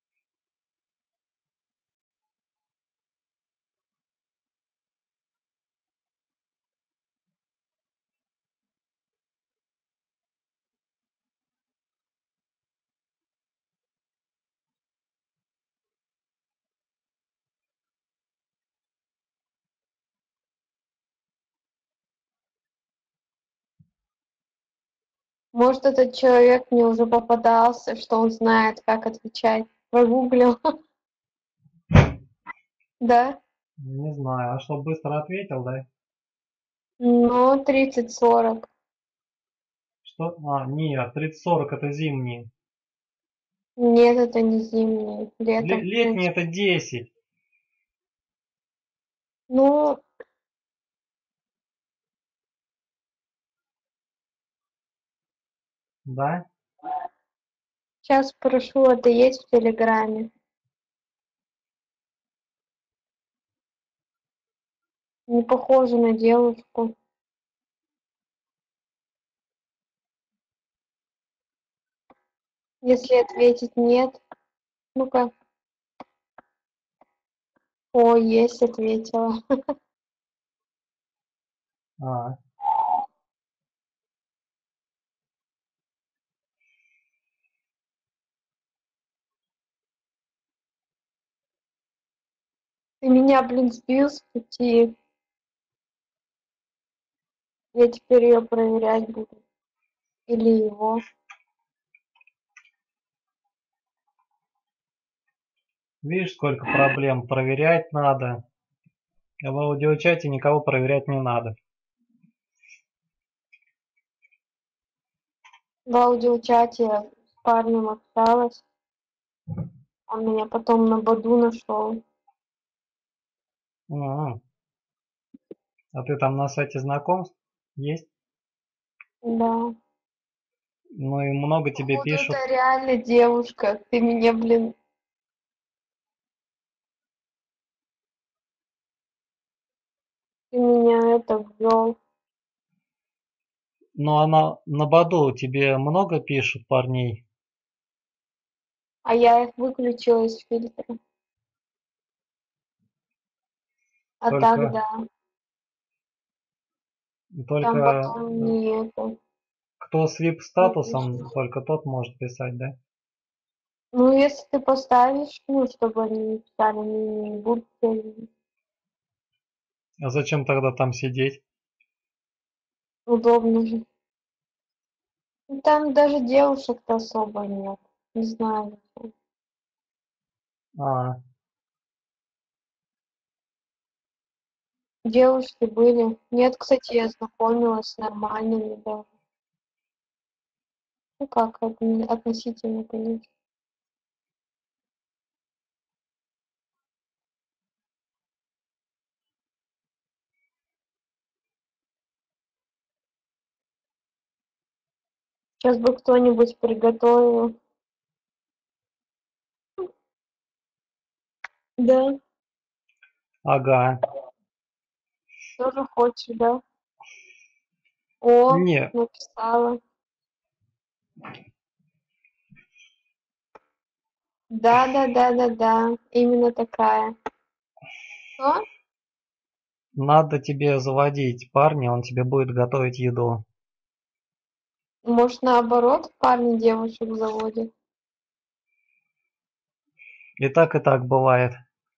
Может, этот человек мне уже попадался, что он знает, как отвечать. Прогуглил. Да? Не знаю, а что, быстро ответил, да? Ну, тридцать сорок. Что? А, нет, тридцать сорок это зимние. Нет, это не зимний. Ле- Летом. летние это десять, Ну, да? сейчас спрошу, это есть в Телеграме? Не похоже на девушку. Если ответить нет, ну-ка. О, есть, ответила. А, Ты меня, блин, сбил с пути. Я теперь ее проверять буду. Или его. видишь, сколько проблем. Проверять надо. А в аудиочате никого проверять не надо. В аудиочате я с парнем общалась. Он меня потом на Баду нашел. Ага. А ты там на сайте знакомств есть? Да. Ну и много тебе Походу, пишут. это реально девушка. Ты меня, блин, ты меня это ввел. Но она на Баду тебе много пишут парней? А я их выключила из фильтра. А так, Только, да. Там только потом не это. кто с Не вип-статусом, пишут. только тот может писать, да? Ну, если ты поставишь, ну, чтобы они не писали, они не будут тебя видеть. А зачем тогда там сидеть? Удобно же. Ну, там даже девушек-то особо нет. Не знаю. А, Девушки были. Нет, кстати, я знакомилась с нормальными даже. Ну как, отн- относительно, конечно. Сейчас бы кто-нибудь приготовил. Да, Ага. тоже хочешь, да? О, Не, написала. Да, да, да, да, да. Именно такая. Что? надо тебе заводить парня, он тебе будет готовить еду. Может, наоборот, парни девушек заводят? И так, и так бывает.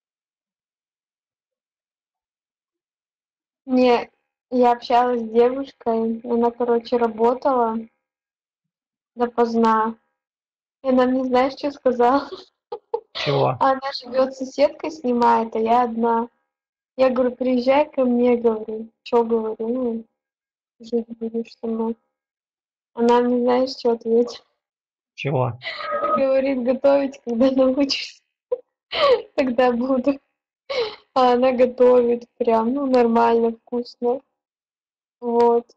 Не, я общалась с девушкой, она, короче, работала допоздна. И она мне, знаешь, что сказала? Чего? Она живет соседкой, снимает, а я одна. Я говорю, приезжай ко мне, говорю. Что говорю? Ну, жить будешь со мной. Она мне, знаешь, что ответила? Чего? Говорит, готовить, когда научишься, тогда буду. А она готовит прям, ну, нормально, вкусно. Вот.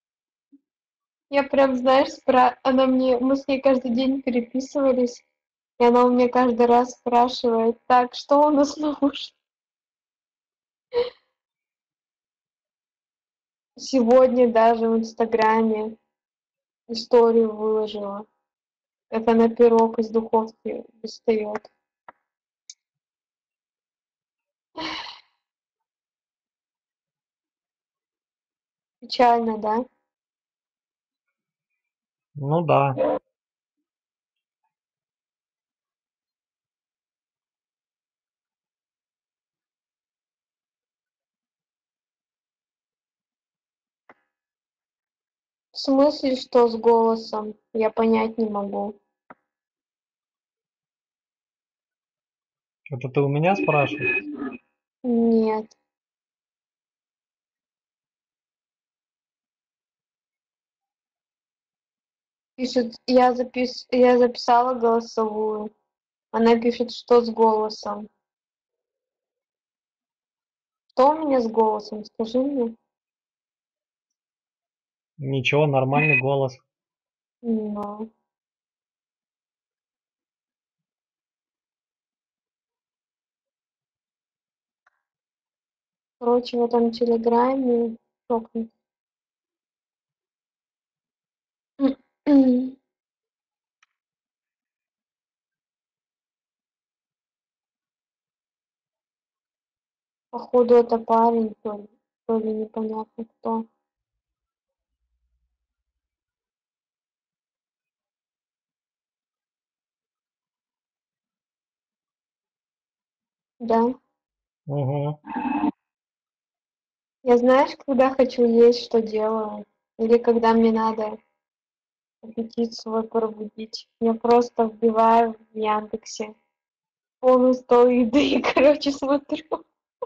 Я прям, знаешь, спра... она мне, мы с ней каждый день переписывались, и она у меня каждый раз спрашивает, так, что у нас на ужин? Сегодня даже в Инстаграме историю выложила, как она пирог из духовки достает. Печально, да? Ну да. В смысле, что с голосом? Я понять не могу. Это ты у меня спрашиваешь? Нет. Пишет, я запис... я записала голосовую. Она пишет, что с голосом. Что у меня с голосом? Скажи мне. Ничего, нормальный голос. Ну, короче, в этом телеграме чокнут. Походу, это парень, то ли, то ли непонятно кто. Да. Угу. Я знаешь, когда хочу есть, что делаю? Или когда мне надо аппетит свой пробудить. Я просто вбиваю в Яндексе полный стол еды и, короче, смотрю.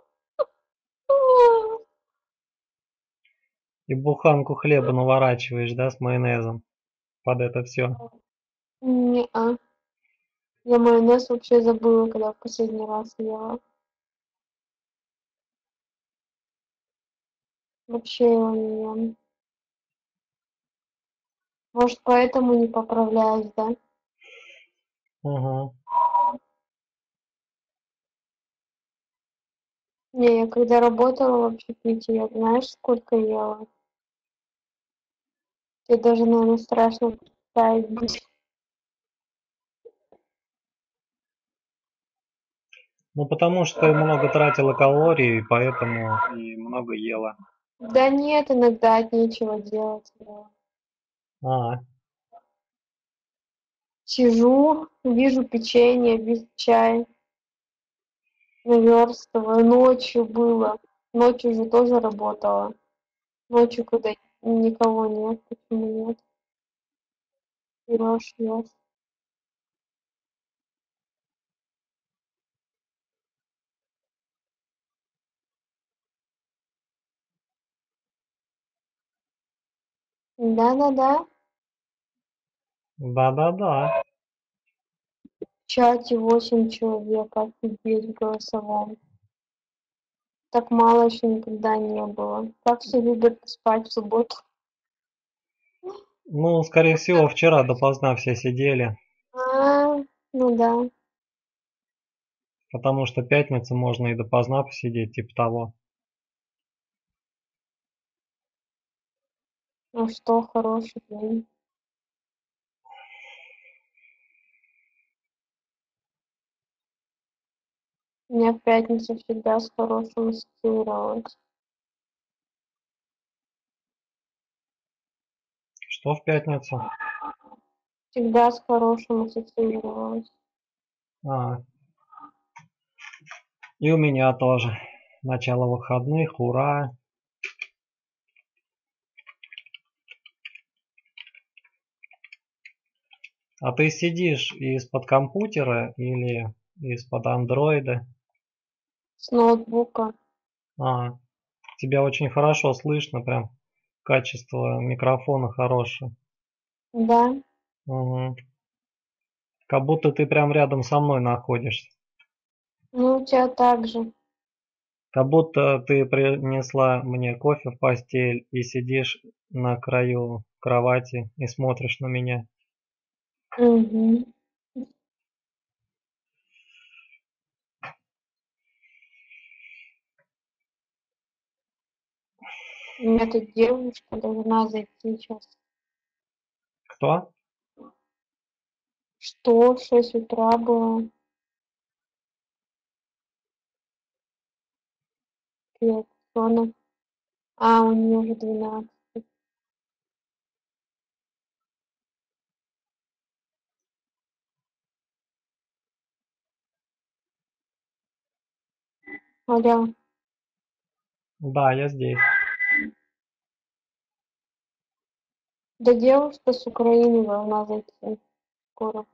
И буханку хлеба наворачиваешь, да, с майонезом под это все. Не-а. Я майонез вообще забыла, когда в последний раз ела. Вообще его не ем. Может, поэтому не поправляюсь, да? Угу. Не, я когда работала в общепите, я знаешь, сколько ела? Тебе даже, наверное, страшно представить будет. Ну, потому что ты много тратила калорий, поэтому и много ела. Да нет, иногда от нечего делать. Да. А, Сижу, вижу печенье, вижу чай, наверстываю. Ночью было. Ночью же тоже работала. Ночью, когда никого нет, почему нет? Берешь, ешь. Да-да-да. Да-да-да. В чате восемь человек, офигеть, в голосовом. Так мало еще никогда не было. Как все любят спать в субботу. Ну, скорее всего, вчера допоздна все сидели, А, ну да. потому что пятницу можно и допоздна посидеть, типа того. Ну что, хороший день. У меня в пятницу всегда с хорошим ассоциировалось. Что в пятницу? Всегда с хорошим ассоциировалось. А, и у меня тоже. Начало выходных, ура. А ты сидишь из-под компьютера или из-под андроида? С ноутбука. А, тебя очень хорошо слышно, прям качество микрофона хорошее. Да. Угу. Как будто ты прям рядом со мной находишься. Ну, у тебя так же. Как будто ты принесла мне кофе в постель и сидишь на краю кровати и смотришь на меня. Угу. У меня тут девушка должна зайти сейчас. Кто? Что? В шесть утра было. Привет, Сона. А, у нее уже двенадцать. Аля. Да, я здесь. Да девушка с Украины должна зайти скоро.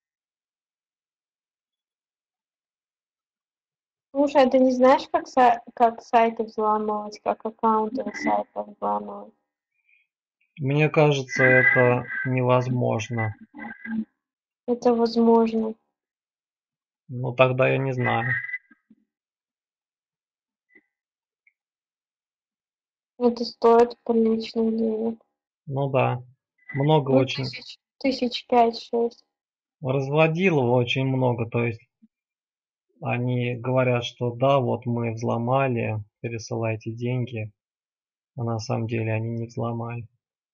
Слушай, а ты не знаешь, как, са- как сайты взламывать, как аккаунты на сайтах взламывать? Мне кажется, это невозможно. Это возможно. Ну тогда я не знаю. Это стоит приличных денег. Ну да. Много Ну, очень. тысяч, тысяч пять-шесть. Разводилов очень много. То есть они говорят, что да, вот мы взломали, пересылайте деньги. А на самом деле они не взломали.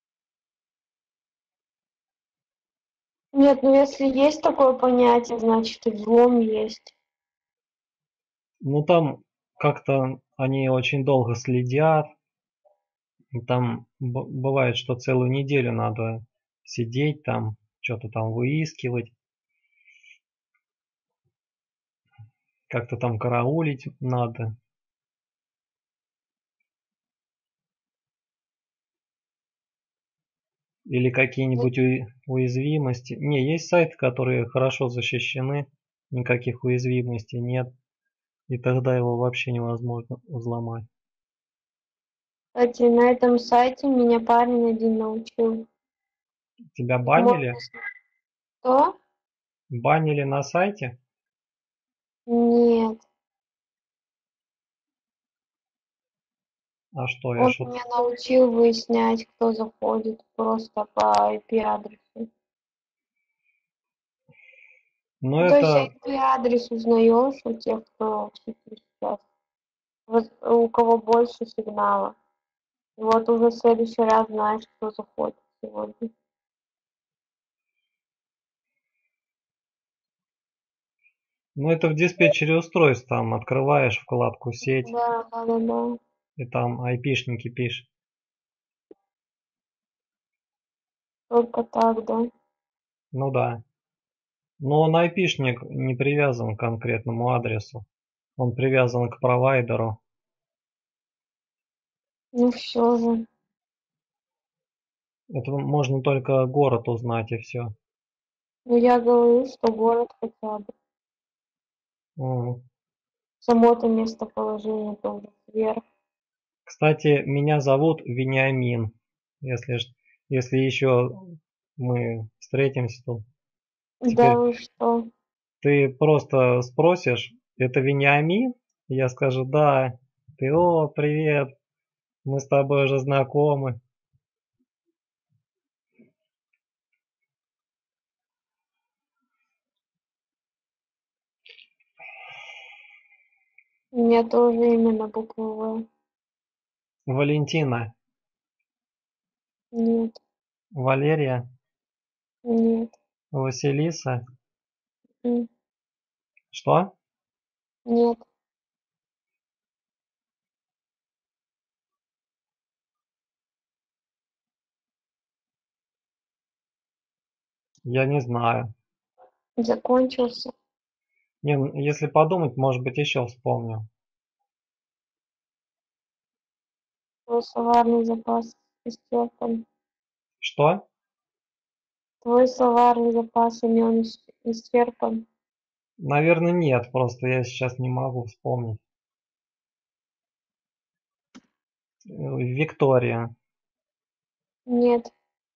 Нет, ну если есть такое понятие, значит и взлом есть. Ну там как-то они очень долго следят. И там б- бывает, что целую неделю надо сидеть там, что-то там выискивать, как-то там караулить надо. Или какие-нибудь уи- уязвимости. Не, есть сайты, которые хорошо защищены, никаких уязвимостей нет. И тогда его вообще невозможно взломать. Кстати, на этом сайте меня парень один научил. Тебя Как можно... банили? Что? Банили на сайте? Нет. А что, я Он что-то... меня научил выяснять, кто заходит просто по ай пи-адресу. Ну Ну, то есть это... ай пи-адрес узнаешь у тех, кто в сети сейчас. Вот у кого больше сигнала. И вот уже в следующий раз знаешь, кто заходит сегодня. Ну это в диспетчере устройств, там открываешь вкладку сеть, Да, да, да, да. и там айпишники пишешь. Только так, да. Ну да. Но он айпишник не привязан к конкретному адресу. Он привязан к провайдеру. Ну все же. Это можно только город узнать и все. Ну я говорю, что город хотя бы. М. Само-то местоположение тоже сверх. Кстати, меня зовут Вениамин. Если ж- Если еще мы встретимся тут. Да Теперь вы что? ты просто спросишь, это Вениамин? Я скажу, да. Ты, о, привет, мы с тобой уже знакомы. У меня тоже имя на букву В. Валентина, Нет, Валерия, нет, Василиса. м, Что? нет. Я не знаю. Закончился. Не, ну, если подумать, может быть, еще вспомню. Твой словарный запас исчерпан. Что? Твой словарный запас имен ис- исчерпан. Наверное, нет, просто я сейчас не могу вспомнить. Э, Виктория. Нет,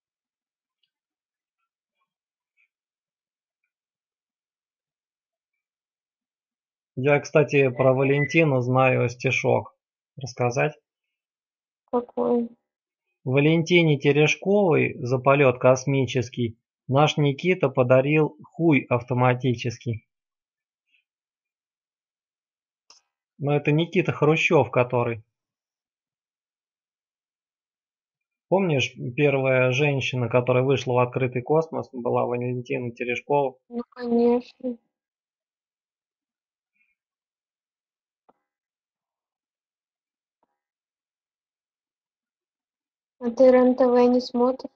Я, кстати, про Валентину знаю стишок. Рассказать? какой? Валентине Терешковой за полет космический наш Никита подарил хуй автоматический. Но это Никита Хрущев, который. Помнишь, первая женщина, которая вышла в открытый космос, была Валентина Терешкова? Ну, конечно. А ты РЕН-ТВ не смотришь?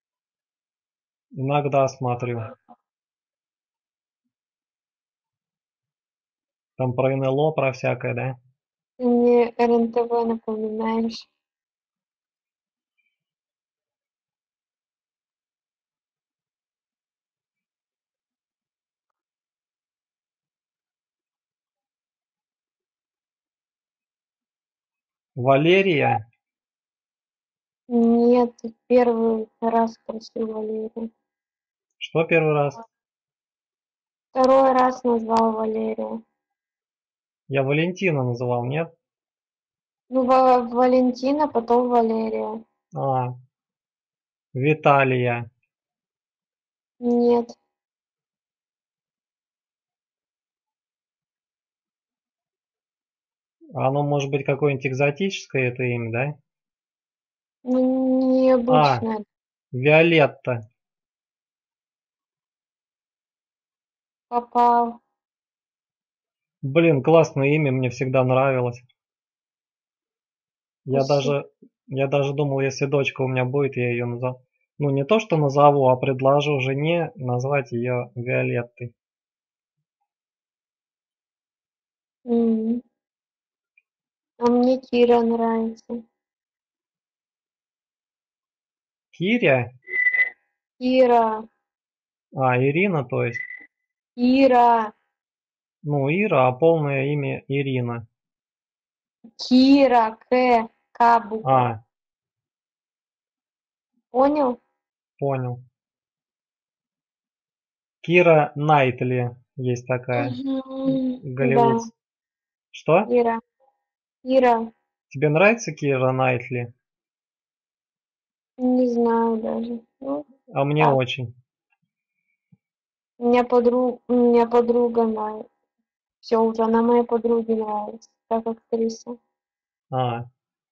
Иногда смотрю. Там про эн эл о, про всякое, да? Ты мне РЕН-ТВ напоминаешь. Валерия? Нет, ты первый раз спросил Валерию. Что первый раз? Второй раз назвал Валерия. Я Валентина называл, нет? Ну, Ва- Валентина, потом Валерия. А, Виталия. Нет, Оно может быть какое-нибудь экзотическое это имя, да? ну, А, необычная. Виолетта. Попал. Блин, классное имя, мне всегда нравилось. Я Спасибо. даже, я даже думал, если дочка у меня будет, я ее назову. Ну, не то, что назову, а предложу жене назвать ее Виолеттой. М. А мне Кира нравится. Киря? Кира. А, Ирина, то есть. Кира. Ну, Ира, а полное имя Ирина. Кира. К. К буква. А, Понял? понял. Кира Найтли есть такая. Мгм. Да. Голливуд. Что? Кира. Кира. Тебе нравится Кира Найтли? Не знаю даже. Ну, А мне так. очень. У меня подруга, у меня подруга нравится. Все, уже она моей подруге нравится, как актриса. А,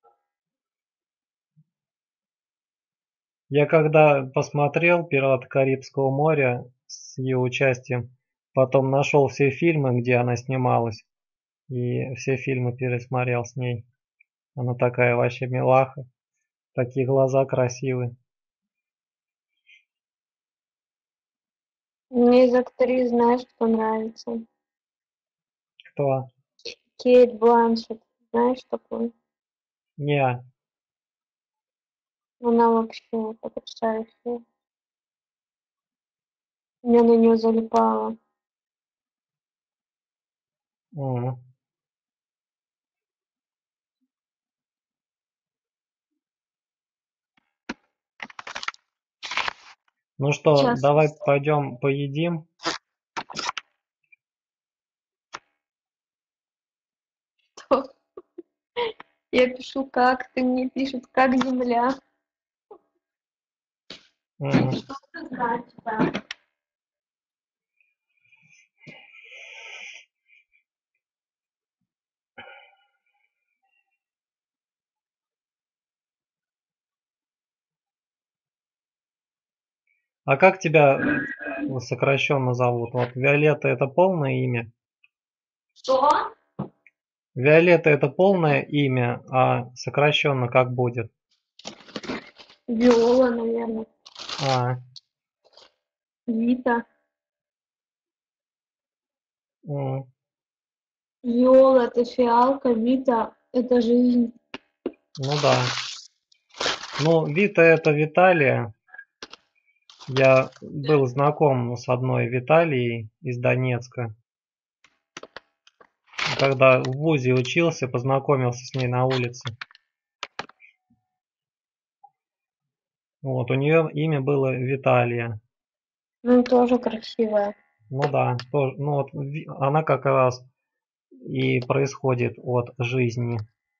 я когда посмотрел «Пираты Карибского моря» с ее участием, потом нашел все фильмы, где она снималась, и все фильмы пересмотрел с ней. Она такая вообще милаха, такие глаза красивые. Мне из актрис знаешь, кто нравится? Кто? Кейт Бланшетт. Знаешь такую? Не, Она вообще потрясающая. Я на нее залипала. м, Ну что, Сейчас. давай пойдем поедим. Что? Я пишу как, ты мне пишет как земля. М. Что это значит? Да? А как тебя сокращенно зовут? Вот Виолетта это полное имя? Что? Виолетта это полное имя, а сокращенно как будет? Виола, наверное. А, Вита. м, Виола это фиалка, Вита это жизнь. ну да. Ну, Вита это Виталия. Я был знаком с одной Виталией из Донецка. Когда в вузе учился, познакомился с ней на улице. Вот, у нее имя было Виталия. Ну, тоже красивая. Ну да, тоже, ну вот Ви- она как раз и происходит от жизни.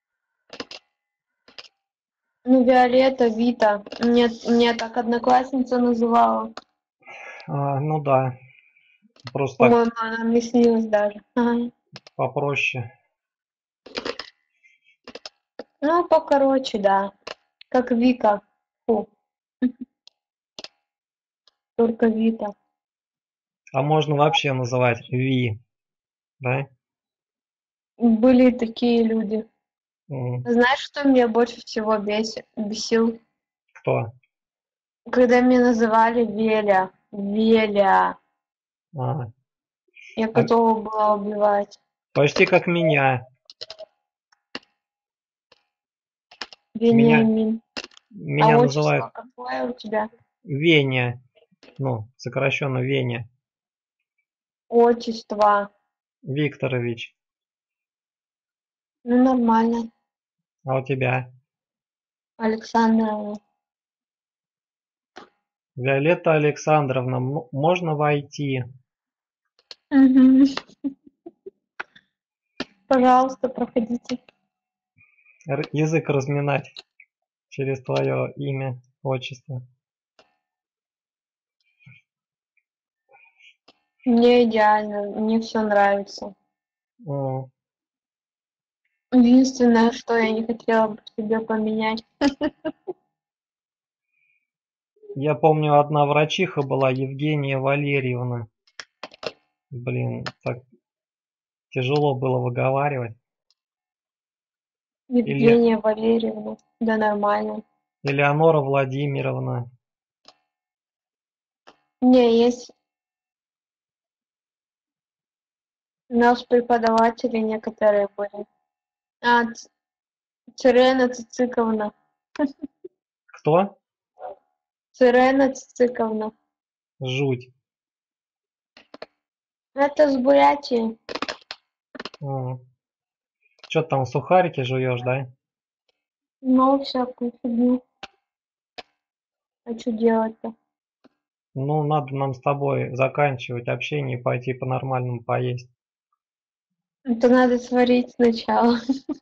Ну, Виолетта, Вита. Мне, мне так одноклассница называла. А, ну да, просто так По-моему, она мне снилась даже. Ага. попроще. Ну, покороче, да. Как Вика. Фу, только Вита. А можно вообще называть Ви, да? Были такие люди. М, Знаешь, что меня больше всего бесит, бесил? Кто? Когда меня называли Веля. Веля. А, Я а готова была убивать. почти как меня. Меня, Вениамин. А меня называют отчество какое у тебя? Веня. Ну, сокращенно Веня. Отчество. Викторович. Ну, нормально. А у тебя? Александровна. Виолетта Александровна, м- можно войти? Мгм. Пожалуйста, проходите. Р- язык разминать через твое имя, отчество. Мне идеально, мне все нравится. М, Единственное, что я не хотела бы себе поменять. Я помню, одна врачиха была, Евгения Валерьевна. Блин, так тяжело было выговаривать. Или Евгения Валерьевна. Да нормально. Элеонора Владимировна. Не, есть у нас преподаватели некоторые были. А, Ц- Цирена Цицыковна. Кто? Цирена Цицыковна. Жуть. Это с Бурятии. Что ты там сухарики жуешь, да? Ну, всякую фигню. А что делать-то? Ну, надо нам с тобой заканчивать общение и пойти по-нормальному поесть. Это надо сварить сначала.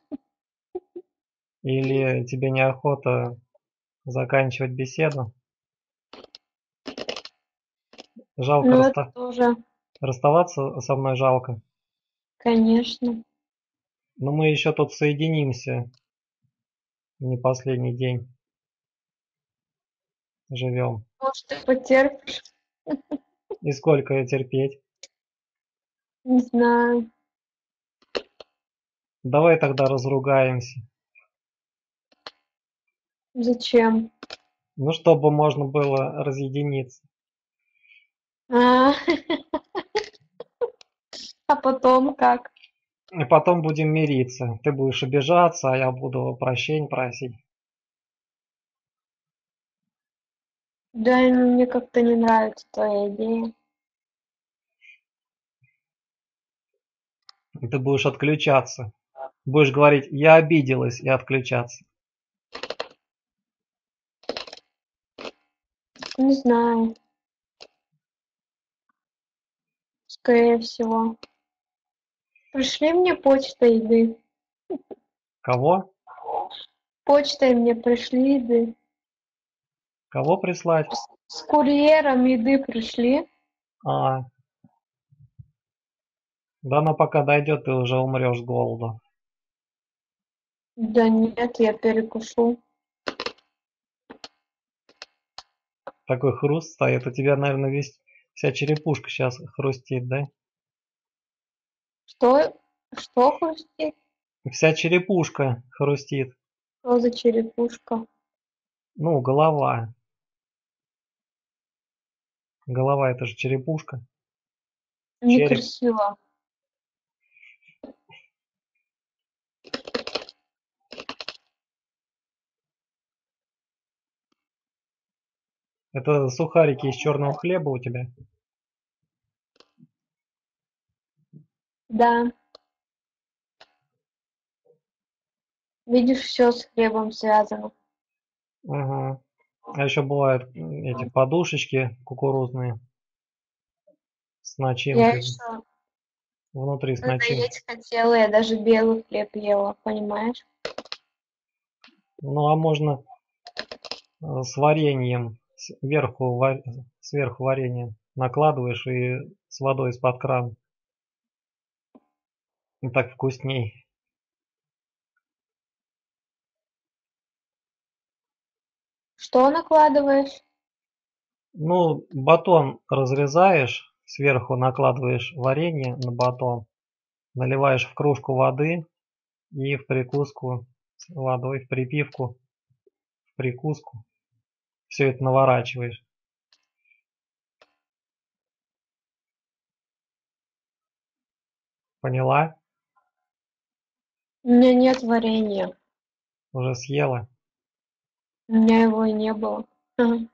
Или тебе неохота заканчивать беседу? Жалко Ну, это расста- тоже, расставаться со мной жалко. конечно. Но мы еще тут соединимся. Не последний день живем. Может, ты потерпишь? И сколько терпеть? Не знаю. Давай тогда разругаемся. Зачем? Ну, чтобы можно было разъединиться. А, а потом как? И потом будем мириться. Ты будешь обижаться, а я буду прощения просить. Да, мне как-то не нравится твоя идея. И ты будешь отключаться. Будешь говорить «я обиделась» и отключаться. Не знаю. скорее всего. Пришли мне почтой еды. Кого? Почтой мне пришли еды. Кого прислать? С курьером еды пришли. А, да она пока дойдет, ты уже умрешь с голоду. Да нет, я перекушу. Такой хруст стоит. У тебя, наверное, весь вся черепушка сейчас хрустит, да? Что? Что хрустит? Вся черепушка хрустит. Что за черепушка? Ну, голова. Голова это же черепушка. Череп. Некрасиво. Это сухарики из черного хлеба у тебя? Да. Видишь, все с хлебом связано. Ага. А еще бывают эти подушечки кукурузные с Я начинкой. еще, Внутри с когда начинкой. есть хотела, я даже белый хлеб ела, понимаешь? Ну а можно э, с вареньем, сверху, ва- сверху варенье накладываешь и с водой из-под крана. И так вкусней. Что накладываешь? Ну, батон разрезаешь, сверху накладываешь варенье на батон, наливаешь в кружку воды и в прикуску с водой, в припивку, в прикуску. Все это наворачиваешь. Поняла? У меня нет варенья. Уже съела? У меня его и не было. Ага.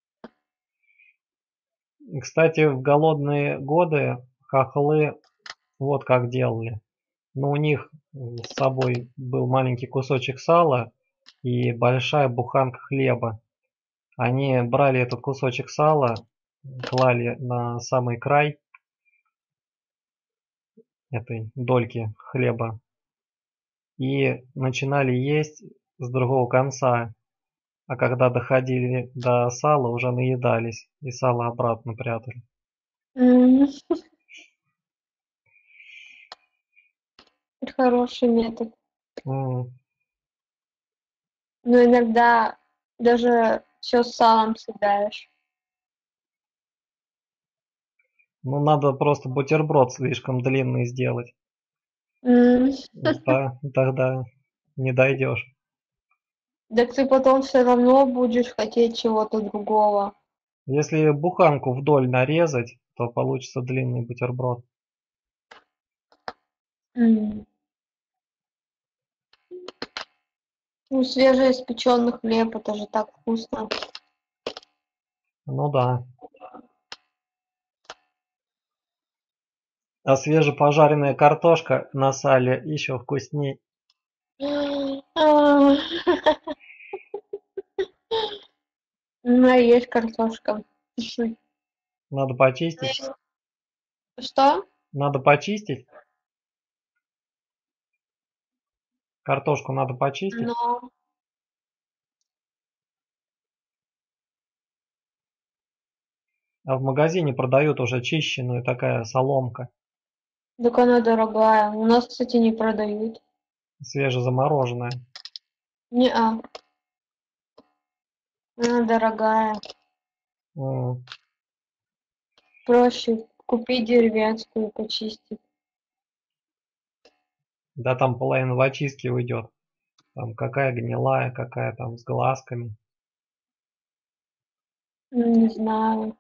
И, кстати, в голодные годы хохлы вот как делали. Но у них с собой был маленький кусочек сала и большая буханка хлеба. Они брали этот кусочек сала, клали на самый край этой дольки хлеба и начинали есть с другого конца. А когда доходили до сала, уже наедались и сало обратно прятали. М, Хороший метод. М. Но иногда даже все с салом съедаешь. Ну, надо просто бутерброд слишком длинный сделать. М, Да, тогда не дойдешь. Так ты потом все равно будешь хотеть чего-то другого. Если буханку вдоль нарезать, то получится длинный бутерброд. М. Ну, свежеиспеченный хлеб, это же так вкусно. Ну да. А свежепожаренная картошка на сале еще вкусней. А, Ну, а есть картошка. Чуть-чуть. Надо почистить. Что? Надо почистить. Картошку надо почистить. Но, А в магазине продают уже чищенную такая соломка. так она дорогая. У нас, кстати, не продают. Свежезамороженная. Не-а, она дорогая. М. Проще купить деревенскую, почистить. Да там половина в очистке уйдет. Там какая гнилая, какая там с глазками. Ну, не знаю.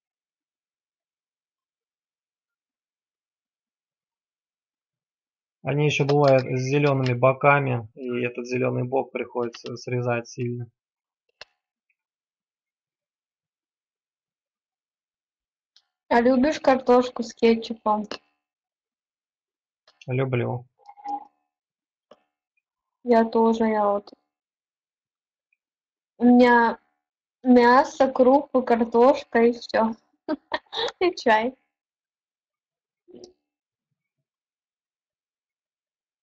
Они еще бывают с зелеными боками, и этот зеленый бок приходится срезать сильно. А любишь картошку с кетчупом? Люблю. Я тоже, я вот. У меня мясо, крупы, картошка и все. И чай.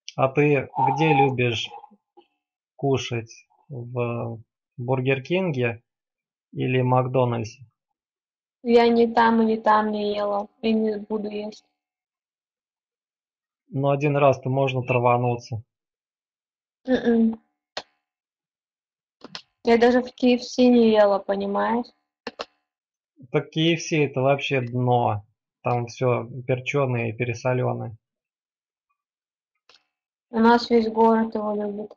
А ты где любишь кушать? В Бургер Кинге или Макдональдсе? Я ни там и ни там не ела. И не буду есть. Но один раз-то можно травануться. М-м. Я даже в K F C не ела, понимаешь? Так K F C это вообще дно. Там все перченое и пересоленое. У нас весь город его любит.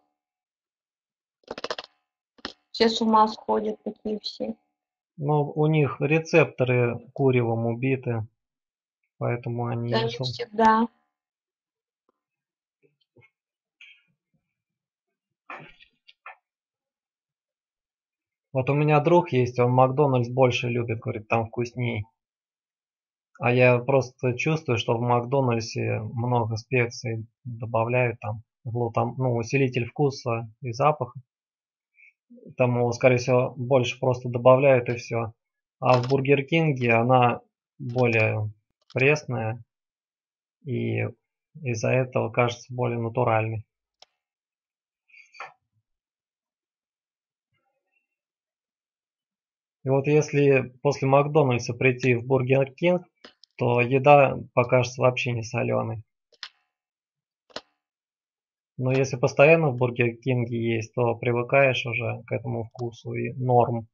Все с ума сходят по K F C. Ну, у них рецепторы куревом убиты, поэтому они Да не не особо. всегда. Вот у меня друг есть, он Макдональдс больше любит, говорит, там вкусней. А я просто чувствую, что в Макдональдсе много специй добавляют там, глутам, ну, усилитель вкуса и запаха. Там его, скорее всего, больше просто добавляют и все. А в Бургер Кинге она более пресная и из-за этого кажется более натуральной. И вот если после Макдональдса прийти в Бургер Кинг, то еда покажется вообще не соленой. Но если постоянно в Бургер Кинге есть, то привыкаешь уже к этому вкусу и норм.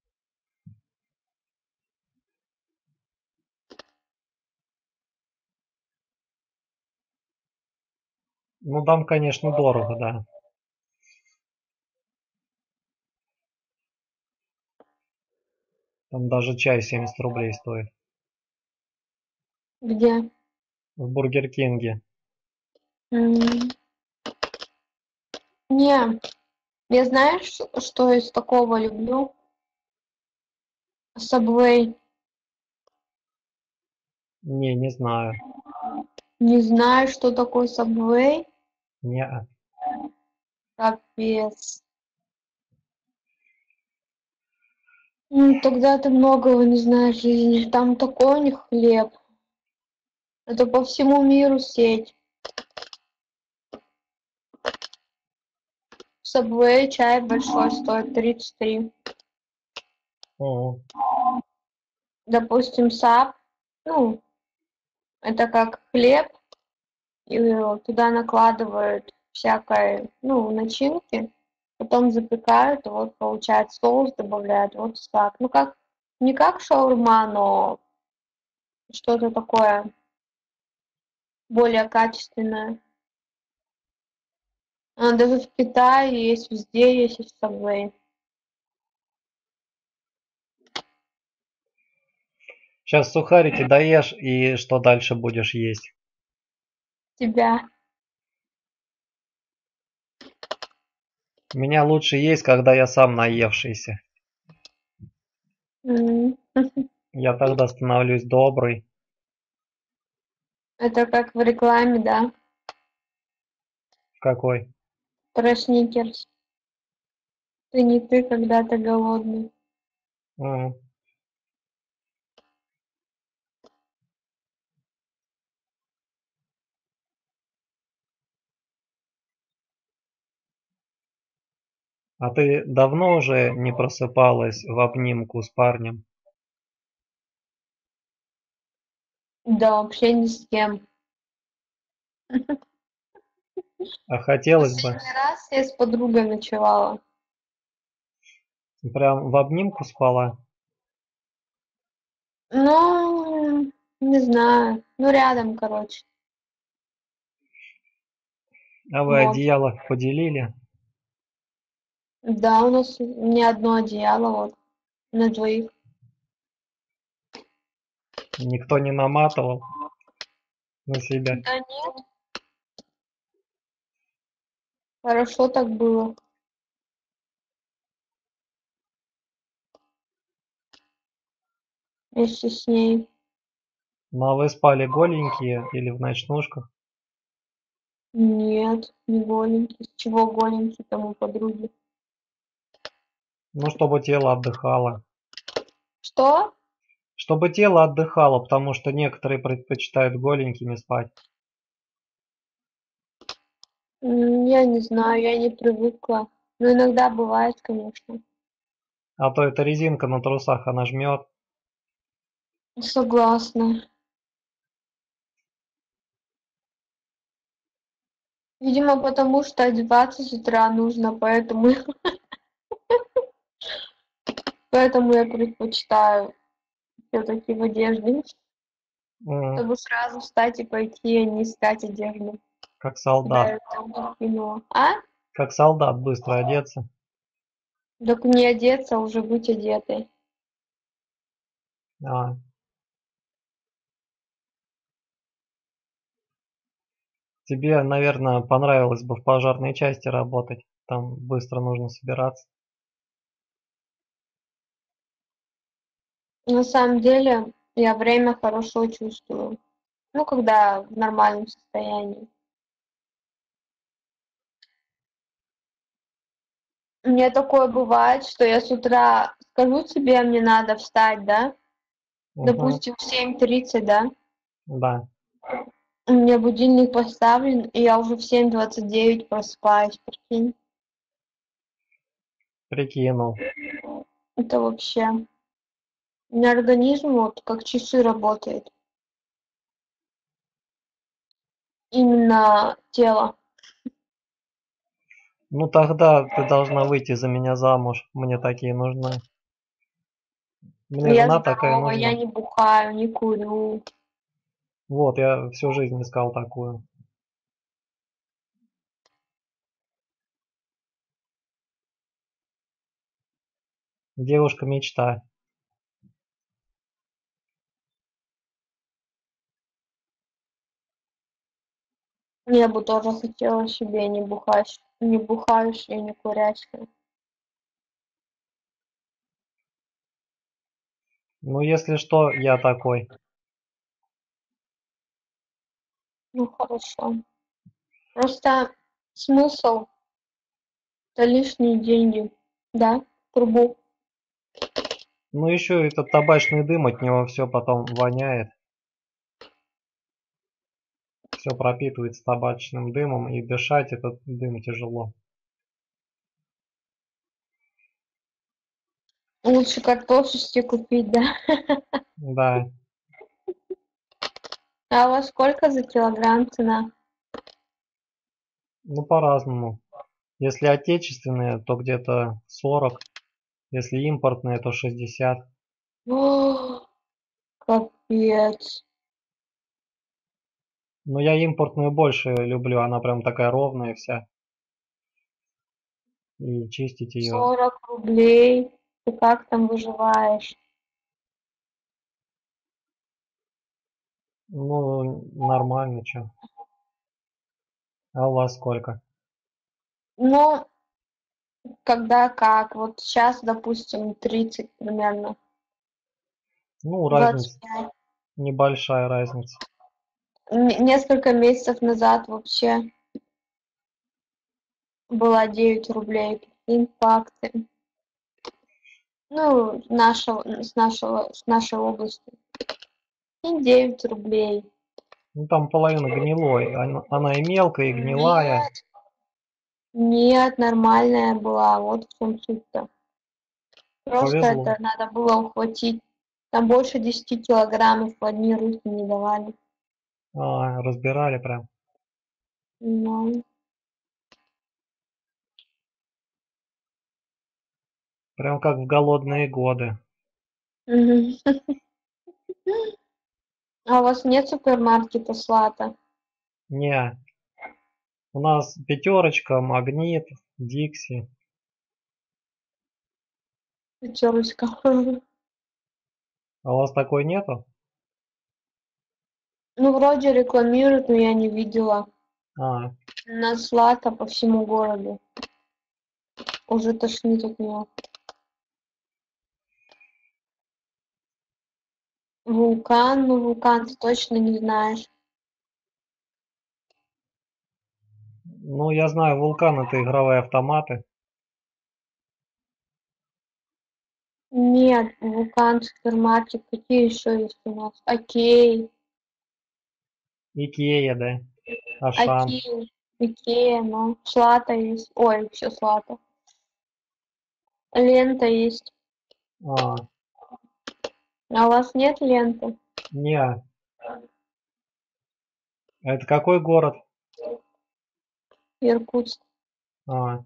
Ну там, конечно, дорого, да. Там даже чай семьдесят рублей стоит. Где? В Бургер Кинге. М. Не, я знаешь, что из такого люблю? Subway. Не, не знаю. Не знаю, что такое Subway. Не. Капец. Ну, тогда ты многого не знаешь в жизни. Там такой у них хлеб. Это по всему миру сеть. В Subway чай большой стоит тридцать три. О, Допустим, саб, ну, это как хлеб, и туда накладывают всякой, ну, начинки, потом запекают, и вот получается соус добавляют, вот так. Ну, как, не как шаурма, но что-то такое более качественное. А даже в Китае есть, везде есть и в Subway. сейчас сухарики доешь и что дальше будешь есть? Тебя. Меня лучше есть, когда я сам наевшийся. М. Я тогда становлюсь добрый. Это как в рекламе, да? Какой? Про Сникерс. Ты не ты, когда ты голодный. М. А ты давно уже не просыпалась в обнимку с парнем? Да, вообще ни с кем. А хотелось бы Последний раз я с подругой ночевала. прям в обнимку спала? Ну, не знаю. Ну, рядом, короче. А вы Вот. одеяло поделили? Да, у нас не одно одеяло, вот, на двоих. Никто не наматывал на себя? Да нет, хорошо так было. Вместе с ней. Ну а вы спали голенькие или в ночнушках? Нет, не голенький. С чего голенький там у подруги? Ну, чтобы тело отдыхало. Что? Чтобы тело отдыхало, потому что некоторые предпочитают голенькими спать. М, Я не знаю, я не привыкла. Но иногда бывает, конечно. А то эта резинка на трусах, она жмет. Согласна. Видимо, потому что одеваться с утра нужно, поэтому, поэтому я предпочитаю все-таки в одежде, М, чтобы сразу встать и пойти, а не искать одежду. Как Да, солдат. это уже кино. А? Как солдат быстро одеться. Так не одеться, а уже быть одетой. А, тебе, наверное, понравилось бы в пожарной части работать. Там быстро нужно собираться. На самом деле, я время хорошо чувствую. Ну, когда в нормальном состоянии. У меня такое бывает, что я с утра скажу себе, мне надо встать, да? Угу, Допустим, в семь тридцать, да? да, У меня будильник поставлен, и я уже в семь двадцать девять просыпаюсь, прикинь. прикинул. Это вообще... У меня организм вот как часы работает. Именно тело. Ну тогда ты должна выйти за меня замуж. Мне такие нужны. Мне Я жена такая здорова, я нужна. не бухаю, не курю. Вот, я всю жизнь искал такую. Девушка мечта. Я бы тоже хотела себе не бухать, не бухающую, не курящую. Ну если что, я такой. Ну хорошо. Просто смысл это лишние деньги, да, трубу. Ну еще этот табачный дым, от него все потом воняет. Все пропитывается табачным дымом, и дышать этот дым тяжело. Лучше картошечки купить, да. Да, А у вас сколько за килограмм цена? ну по-разному. Если отечественные, то где-то сорок. Если импортные, то шестьдесят. О, капец. Но я импортную больше люблю, она прям такая ровная вся. И чистить ее, сорок рублей. Ты как там выживаешь? ну, нормально, чё. А у вас сколько? Ну, когда как. Вот сейчас, допустим, тридцать примерно. Ну, двадцать разница, пять. небольшая разница. Н- Несколько месяцев назад вообще была девять рублей. Прикинь, по акции. Ну, нашего, с нашего, с нашей области. И девять рублей. Ну, там половина гнилой. Она, она и мелкая, и гнилая. Нет, нет, нормальная была. Вот в чем суть-то. Просто Повезло. это надо было ухватить. Там больше десяти килограммов в одни руки не давали. А, разбирали прям. Ну, Прям как в голодные годы. мгм. А у вас нет супермаркета Слата? Не, у нас пятерочка, магнит, Дикси. Пятерочка. А у вас такой нету? Ну, вроде рекламируют, но я не видела. А, На Слата по всему городу. Уже тошнит от нее. Вулкан, ну вулкан ты точно не знаешь. ну я знаю, Вулкан это игровые автоматы. Нет, вулкан, супермаркет, какие еще есть у нас? Окей, Икея, да. Ашан. окей. Икея, ну, Шлата есть. Ой, все Шлата. Лента есть. А, А у вас нет ленты? не. Это какой город? Иркутск. А,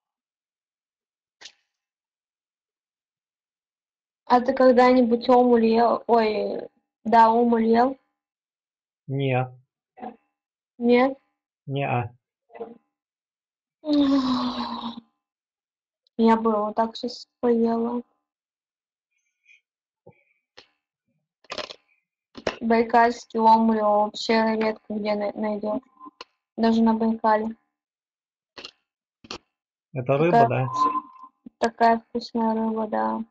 А ты когда-нибудь омуль ел? Ой, да, омуль ел? не. Нет? Не. Я бы его так сейчас поела. Байкальский омуль его вообще редко где найдешь. Даже на Байкале. Это рыба, Такая, да? такая вкусная рыба, да.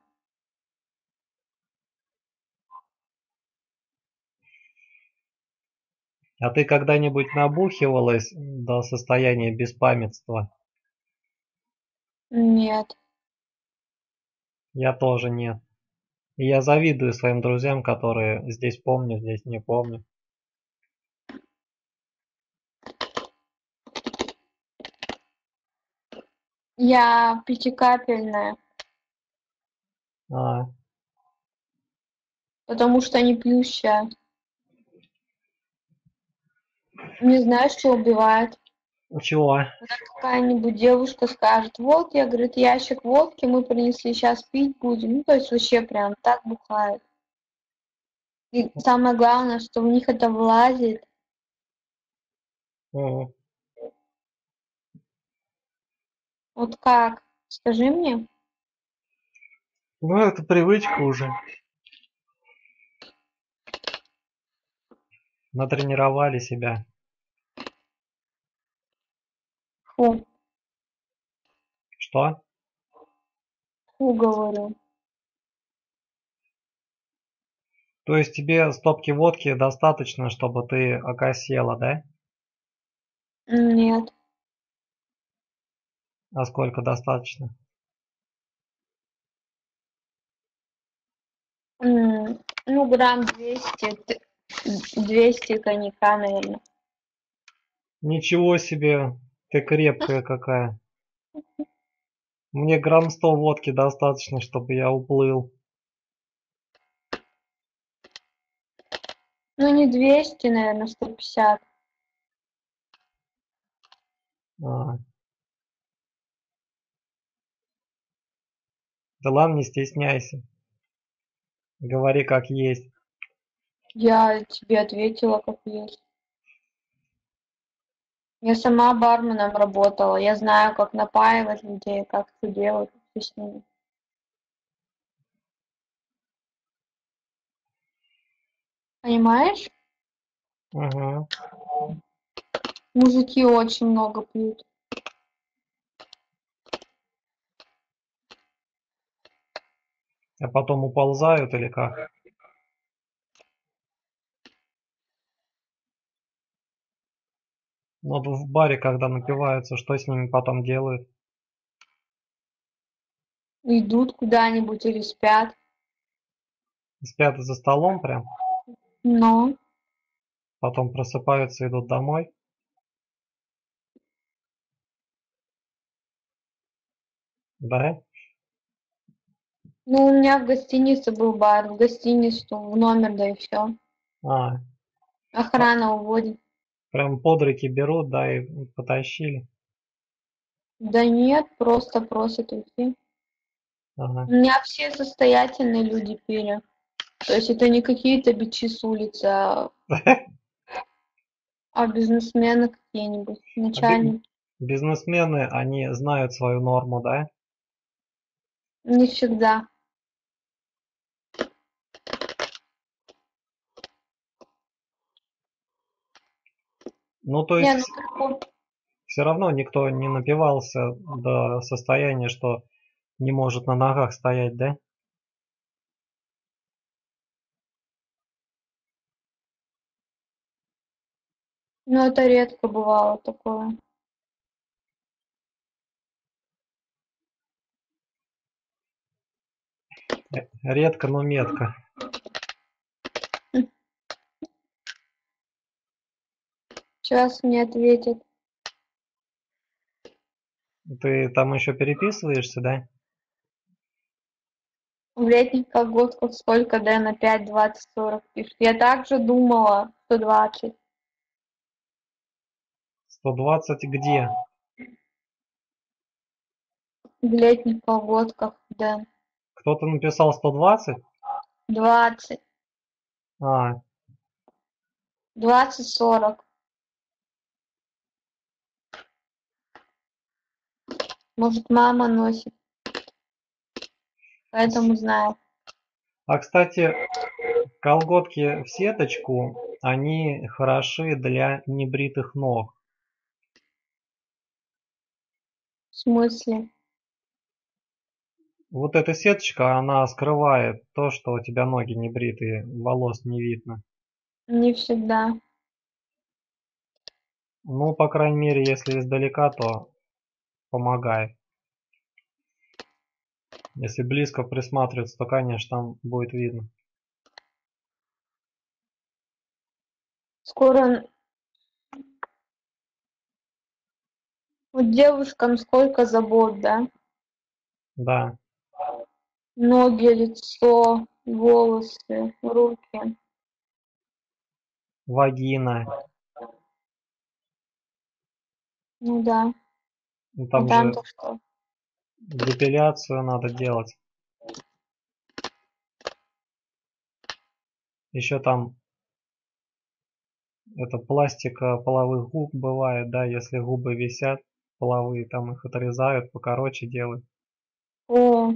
А ты когда-нибудь набухивалась до состояния беспамятства? Нет. Я тоже нет. И я завидую своим друзьям, которые здесь помню, здесь не помню. Я пятикапельная, А, потому что не пьющая. Не знаешь, что убивает. чего? Когда какая-нибудь девушка скажет, вот, я, говорит, ящик водки мы принесли, сейчас пить будем. Ну, то есть вообще прям так бухает. И самое главное, что в них это влазит. М, Вот как? Скажи мне. Ну, это привычка уже. Натренировали себя. Фу, Что? фу, говорю. То есть тебе стопки водки достаточно, чтобы ты окосела, да? Нет. А сколько достаточно? М, Ну, грамм двести, т- двести коньяка, наверное. Ничего себе, ты крепкая какая. Мне грамм сто водки достаточно, чтобы я уплыл. Ну, не двести, наверное, сто пятьдесят. А, да ладно, не стесняйся. Говори как есть. Я тебе ответила, как есть. Я сама барменом работала. Я знаю, как напаивать людей, как все делать всё с ними. Понимаешь? Угу. Мужики очень много пьют. А потом уползают или как? Ну, в баре, когда напиваются, что с ними потом делают? Идут куда-нибудь или спят. Спят за столом прям, Но, потом просыпаются, идут домой. Да? ну, у меня в гостинице был бар, в гостиницу, в номер, да и все. А, Охрана уводит. прям под руки берут, да, и потащили. Да нет, просто просят уйти. Ага. У меня все состоятельные люди пили. То есть это не какие-то бичи с улицы, а, а бизнесмены какие-нибудь, А би- начальники. Бизнесмены, они знают свою норму, да? Не всегда. Ну, то Не, есть ну прикол. все равно никто не напивался до состояния, что не может на ногах стоять, да? Ну это редко бывало такое. Э, Редко, но метко. Сейчас мне ответят. Ты там еще переписываешься, да? В летних колготках сколько Дэна? пять, двадцать, сорок пишет. Я также думала, сто двадцать. сто двадцать где? В летних колготках, Дэн. Кто-то написал сто двадцать? двадцать. А, двадцать, сорок. Может, мама носит, поэтому знаю. а кстати, колготки в сеточку, они хороши для небритых ног. В смысле? Вот эта сеточка, она скрывает то, что у тебя ноги небритые, волос не видно. Не всегда. Ну, по крайней мере, если издалека, то помогает. Если близко присматриваться, то, конечно, там будет видно. Скоро вот девушкам сколько забот, да? Да. Ноги, лицо, волосы, руки. Вагина. Ну да. Ну, А там же там-то что? депиляцию надо делать. Еще там это пластика половых губ бывает, да, если губы висят половые, там их отрезают, покороче делают. О,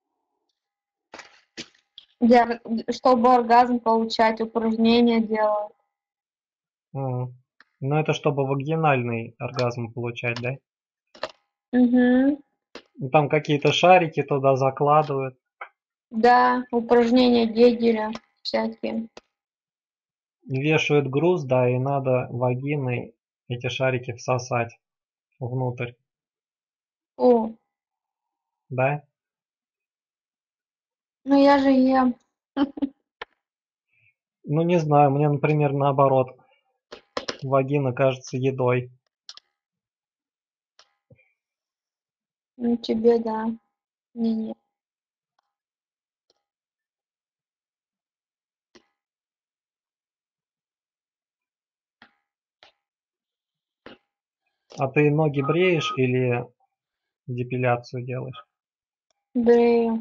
для, чтобы оргазм получать, упражнения делают. М. Ну это чтобы вагинальный оргазм получать, да? Угу. Ну, там какие-то шарики туда закладывают. Да, упражнения Гегеля всякие. Вешают груз, да, и надо вагиной эти шарики всосать внутрь, О, да? ну я же ем. Ну не знаю, мне, например, наоборот, вагина кажется едой. Ну тебе да. Не, не. А ты ноги бреешь или депиляцию делаешь? Брею.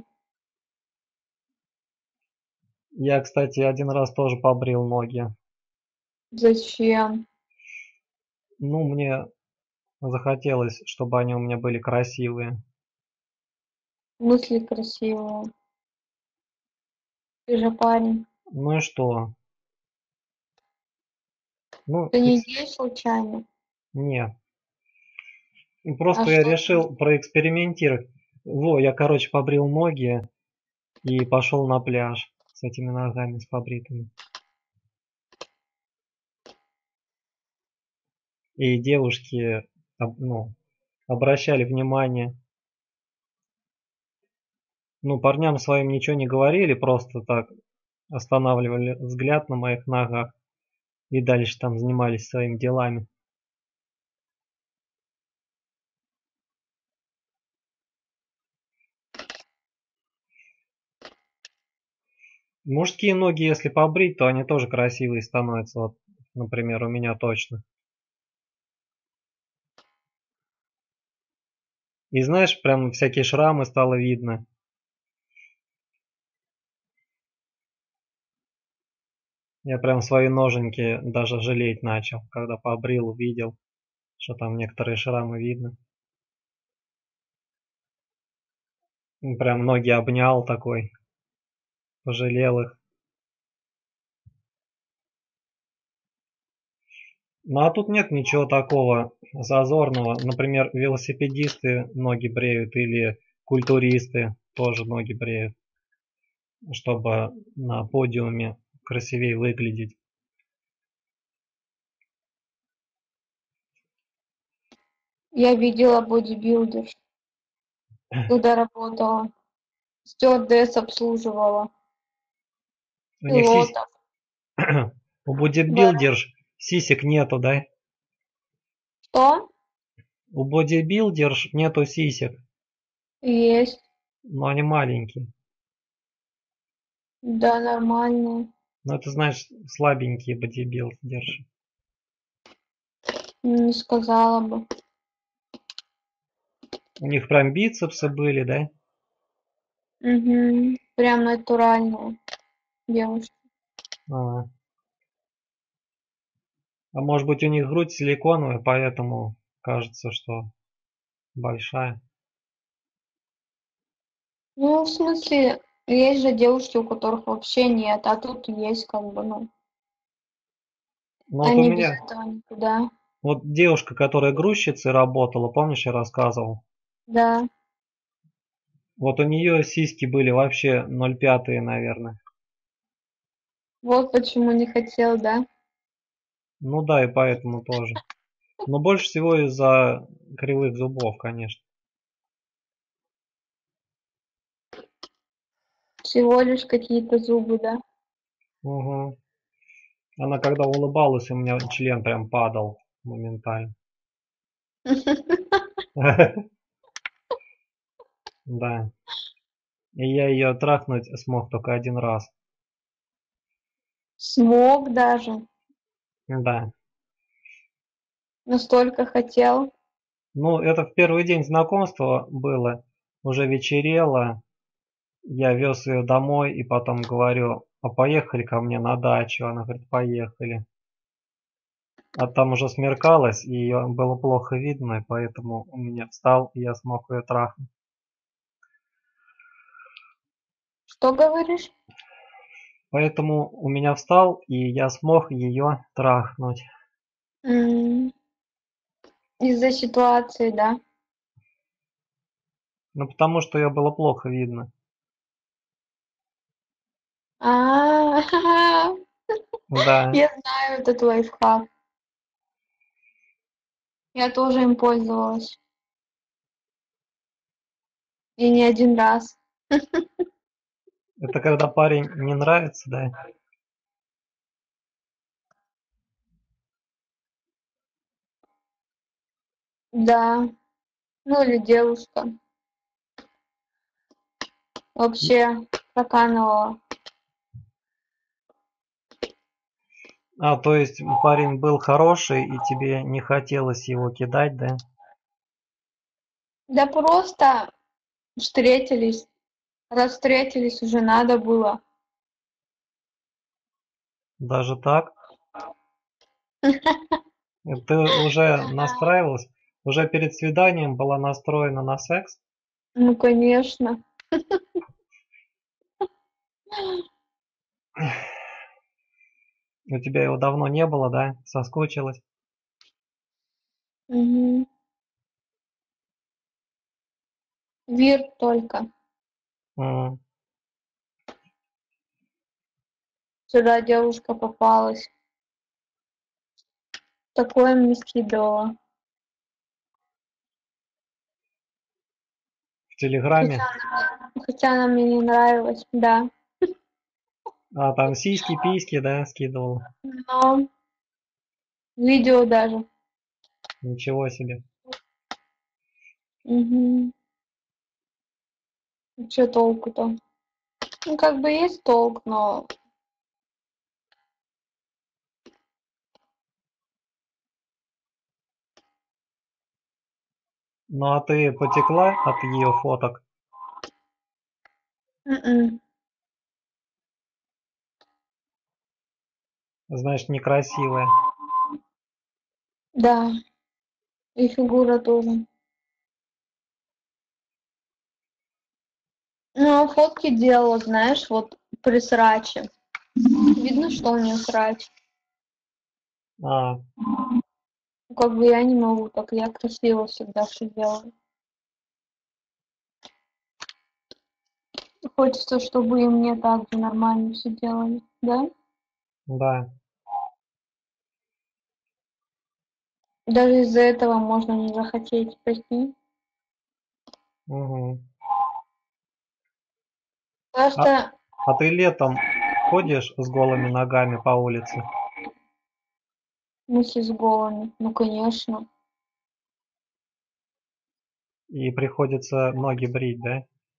Я, кстати, один раз тоже побрил ноги. Зачем? Ну, мне захотелось, чтобы они у меня были красивые. Мысли красивые. Ты же парень. Ну и что? Ну, Ты не экс- гей случайно? не. А Просто я что ты? решил проэкспериментировать. Во, я, короче, побрил ноги и пошел на пляж с этими ногами, с побритыми. И девушки, об- ну, обращали внимание. Ну, парням своим ничего не говорили, просто так останавливали взгляд на моих ногах и дальше там занимались своими делами. Мужские ноги, если побрить, то они тоже красивые становятся. Вот, например, у меня точно. И знаешь, прям всякие шрамы стало видно. Я прям свои ноженьки даже жалеть начал, когда побрил, увидел, что там некоторые шрамы видно. Ну, прям ноги обнял такой, пожалел их. Ну а тут нет ничего такого зазорного. Например, велосипедисты ноги бреют или культуристы тоже ноги бреют, чтобы на подиуме красивее выглядеть. Я видела бодибилдер, когда работала. Стюардесс обслуживала. У них сись... Пилотов. У В аэро- бодибилдерш сисек нету, да? Что? У бодибилдерш нету сисек, Есть. но они маленькие. Да, нормальные. Но это, знаешь, слабенькие бодибилдерши. Не сказала бы. У них прям бицепсы были, да? Угу. Прям натуральные девушки. А, а может быть у них грудь силиконовая, поэтому кажется, что большая. Ну, в смысле, есть же девушки, у которых вообще нет, а тут есть как бы, ну, Но вот у они без меня, этого никуда. вот девушка, которая грузчицей работала, помнишь, я рассказывал? Да. Вот у нее сиськи были вообще ноль пять, наверное. Вот почему не хотел, да? Ну да, и поэтому тоже. Но больше всего из-за кривых зубов, конечно. Всего лишь какие-то зубы, да? Угу. Она когда улыбалась, у меня член прям падал моментально. Да. И я ее трахнуть смог только один раз. Смог даже. Да. Настолько хотел. Ну, это в первый день знакомства было. Уже вечерело. Я вез ее домой и потом говорю, а поехали ко мне на дачу. Она говорит, поехали. А там уже смеркалось, и ее было плохо видно, и поэтому у меня встал, и я смог ее трахнуть. Что говоришь? Поэтому у меня встал, и я смог ее трахнуть. М, Из-за ситуации, да? Ну, потому что ее было плохо видно. А, Да. я знаю этот лайфхак. Я тоже им пользовалась. И не один раз. Это когда парень не нравится, да? Да. Ну или девушка. Вообще проканывала. А, то есть парень был хороший, и тебе не хотелось его кидать, да? Да просто встретились. Раз встретились, уже надо было. Даже так? И ты уже настраивалась? Уже перед свиданием была настроена на секс? Ну, конечно. У тебя его давно не было, да? Соскучилась? Мгм. Вир только. М. Сюда девушка попалась. Такое мне скидывала. В Телеграме? Хотя, хотя она мне не нравилась, да. А, там сиськи, письки, да, скидывал? Но видео даже. Ничего себе. Угу. Че толку-то? Ну, как бы есть толк, но Ну а ты потекла от ее фоток? м-м. Значит, некрасивая. Да, и фигура тоже. Ну, а фотки делала, знаешь, вот при сраче. Видно, что у нее срач. А, Ну, как бы я не могу, так я красиво всегда все делаю. Хочется, чтобы и мне так же нормально все делали, да? да. Даже из-за этого можно не захотеть, прикинь. Угу. Потому А, что, а ты летом ходишь с голыми ногами по улице? мысли с голыми, ну, конечно. И приходится ноги брить, да?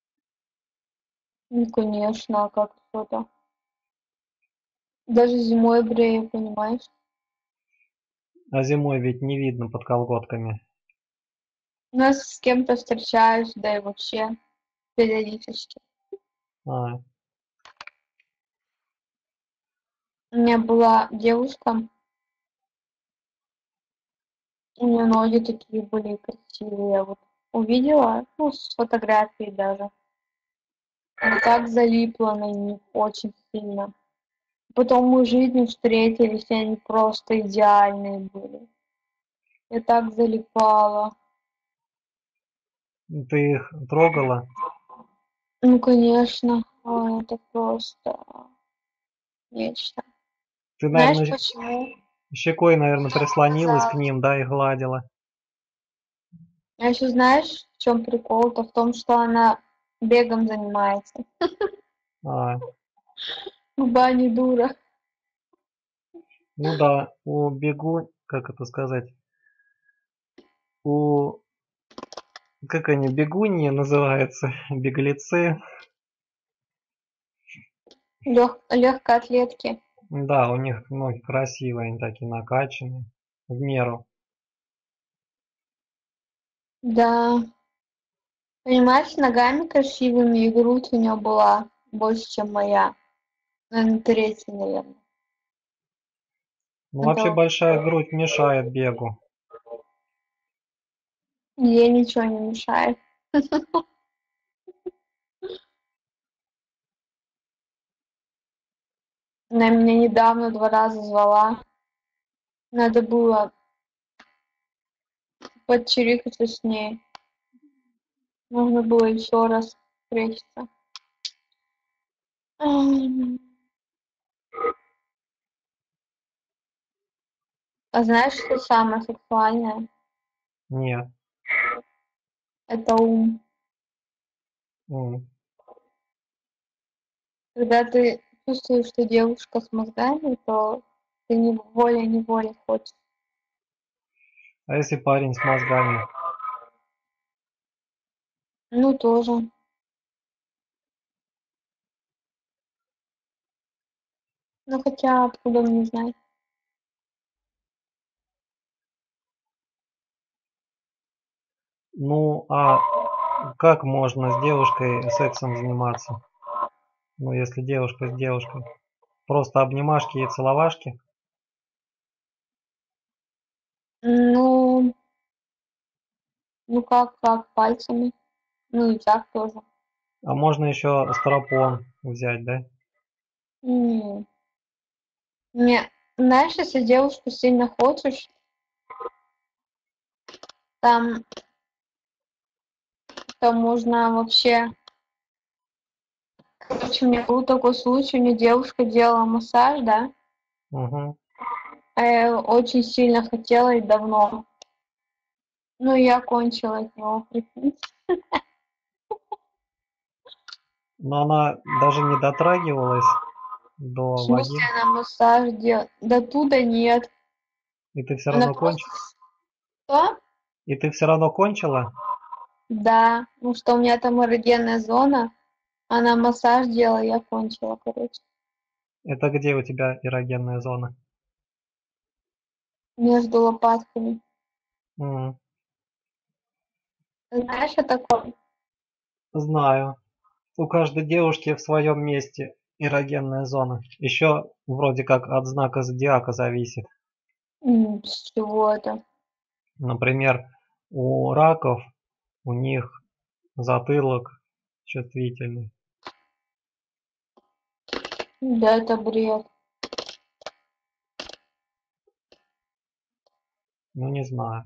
Ну, конечно, а как что-то. Даже зимой брею, понимаешь? А зимой ведь не видно под колготками. У нас с кем-то встречаюсь, да и вообще периодически. А, У меня была девушка, у нее ноги такие были красивые. Я вот увидела, ну, с фотографией даже. Она так залипла на них очень сильно. Потом мы в жизни встретились, и они просто идеальные были. Я так залипала. ты их трогала? Ну, конечно, ой, это просто нечто. Ты, Знаешь наверное, почему? щекой, наверное, Что прислонилась к показалось? ним, да, и гладила. А еще знаешь, в чем прикол-то? В том, что она бегом занимается. А, Губа не дура. ну да, у бегу, как это сказать, у, как они, бегуньи называются, беглецы. Лег... Легкоатлетки. Да, у них ноги красивые, они такие накачанные, в меру. Да. Понимаешь, ногами красивыми, и грудь у нее была больше, чем моя. Наверное, третья, наверное. Ну, вообще Это большая грудь мешает бегу. ей ничего не мешает. Она меня недавно два раза звала. Надо было подчирикаться с ней. Нужно было еще раз встретиться. Ам. А знаешь, что самое сексуальное? Нет. Это ум. М. Когда ты чувствуешь, что девушка с мозгами, то ты не волей-неволей хочешь. А если парень с мозгами? Ну, тоже. Ну, хотя, откуда мне знать? Ну, а как можно с девушкой сексом заниматься? Ну, если девушка с девушкой. Просто обнимашки и целовашки? Ну, ну как, как, пальцами. Ну, и так тоже. А можно еще стропон взять, да? М. Не, знаешь, если девушку сильно хочешь, там, там можно вообще. Короче, у меня был такой случай, мне девушка делала массаж, да, Угу. а я очень сильно хотела и давно. Ну, и я кончила от него, прикинь. Но она даже не дотрагивалась В до смысле вагин. она массаж делает? До туда нет. И ты все Она равно просто... конч... Что? И ты все равно кончила? Да, ну что у меня там эрогенная зона, она массаж делала, я кончила, короче. Это где у тебя эрогенная зона? Между лопатками. М. Знаешь, что такое? Знаю. У каждой девушки в своем месте эрогенная зона. Еще вроде как от знака зодиака зависит. М, с чего это? Например, у раков у них затылок чувствительный. Да, это бред. Ну не знаю.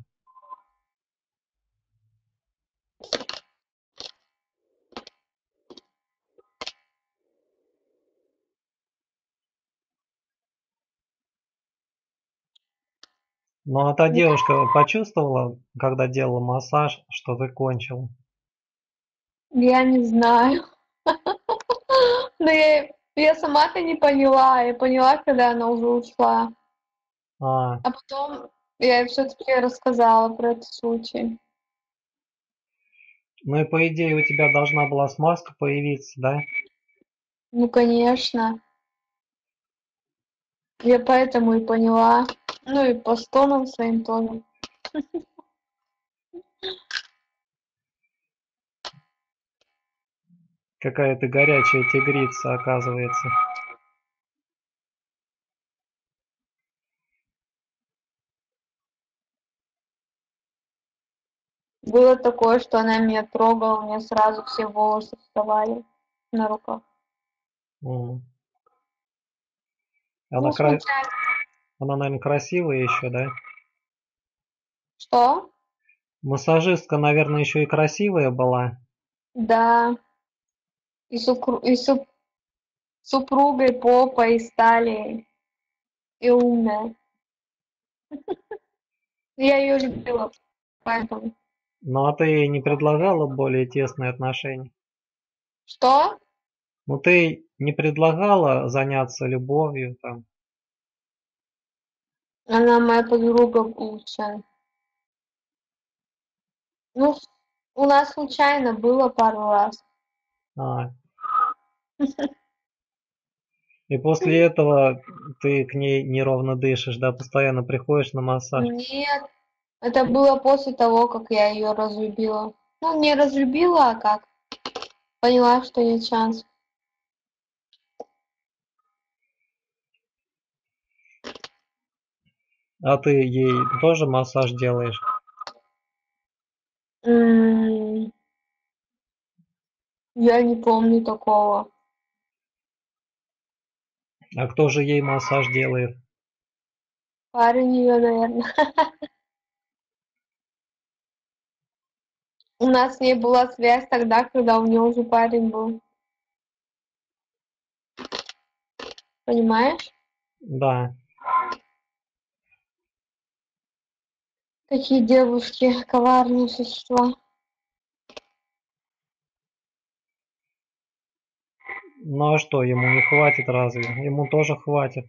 Ну а та девушка почувствовала, когда делала массаж, что ты кончила? Я не знаю. Но я, я сама-то не поняла. Я поняла, когда она уже ушла. А, А потом я ей все-таки рассказала про этот случай. Ну и по идее у тебя должна была смазка появиться, да? Ну, конечно. Я поэтому и поняла. Ну и по стонам своим тоже. Какая ты горячая тигрица, оказывается. Было такое, что она меня трогала, у меня сразу все волосы вставали на руках. М. Она, Ну, кра... случайно. Она, наверное, красивая еще, да? Что? Массажистка, наверное, еще и красивая была. Да. И, супру... и суп... супругой попой стали. И умная. Я ее любила, поэтому. Ну а ты ей не предлагала более тесные отношения? Что? Ну ты не предлагала заняться любовью там? Она моя подруга лучшая. Ну, у нас случайно было пару раз. А, и после этого ты к ней неровно дышишь, да, постоянно приходишь на массаж. Нет, это было после того, как я ее разлюбила. Ну, не разлюбила, а как? Поняла, что нет шансов. А ты ей тоже массаж делаешь? М, Я не помню такого. А кто же ей массаж делает? Парень ее, наверное. У нас с ней была связь тогда, когда у нее уже парень был. Понимаешь? Да. Такие девушки, коварные существа. Ну а что, ему не хватит разве? Ему тоже хватит.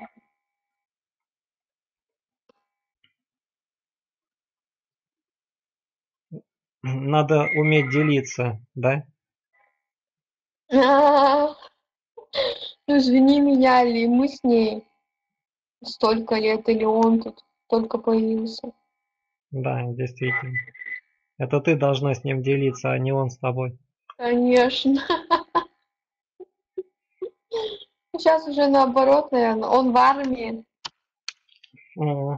Надо уметь делиться, да? А, Ну, извини меня, или мы с ней столько лет, или он тут только появился. Да, действительно. Это ты должна с ним делиться, а не он с тобой. Конечно. Сейчас уже наоборот, наверное. Он в армии, О,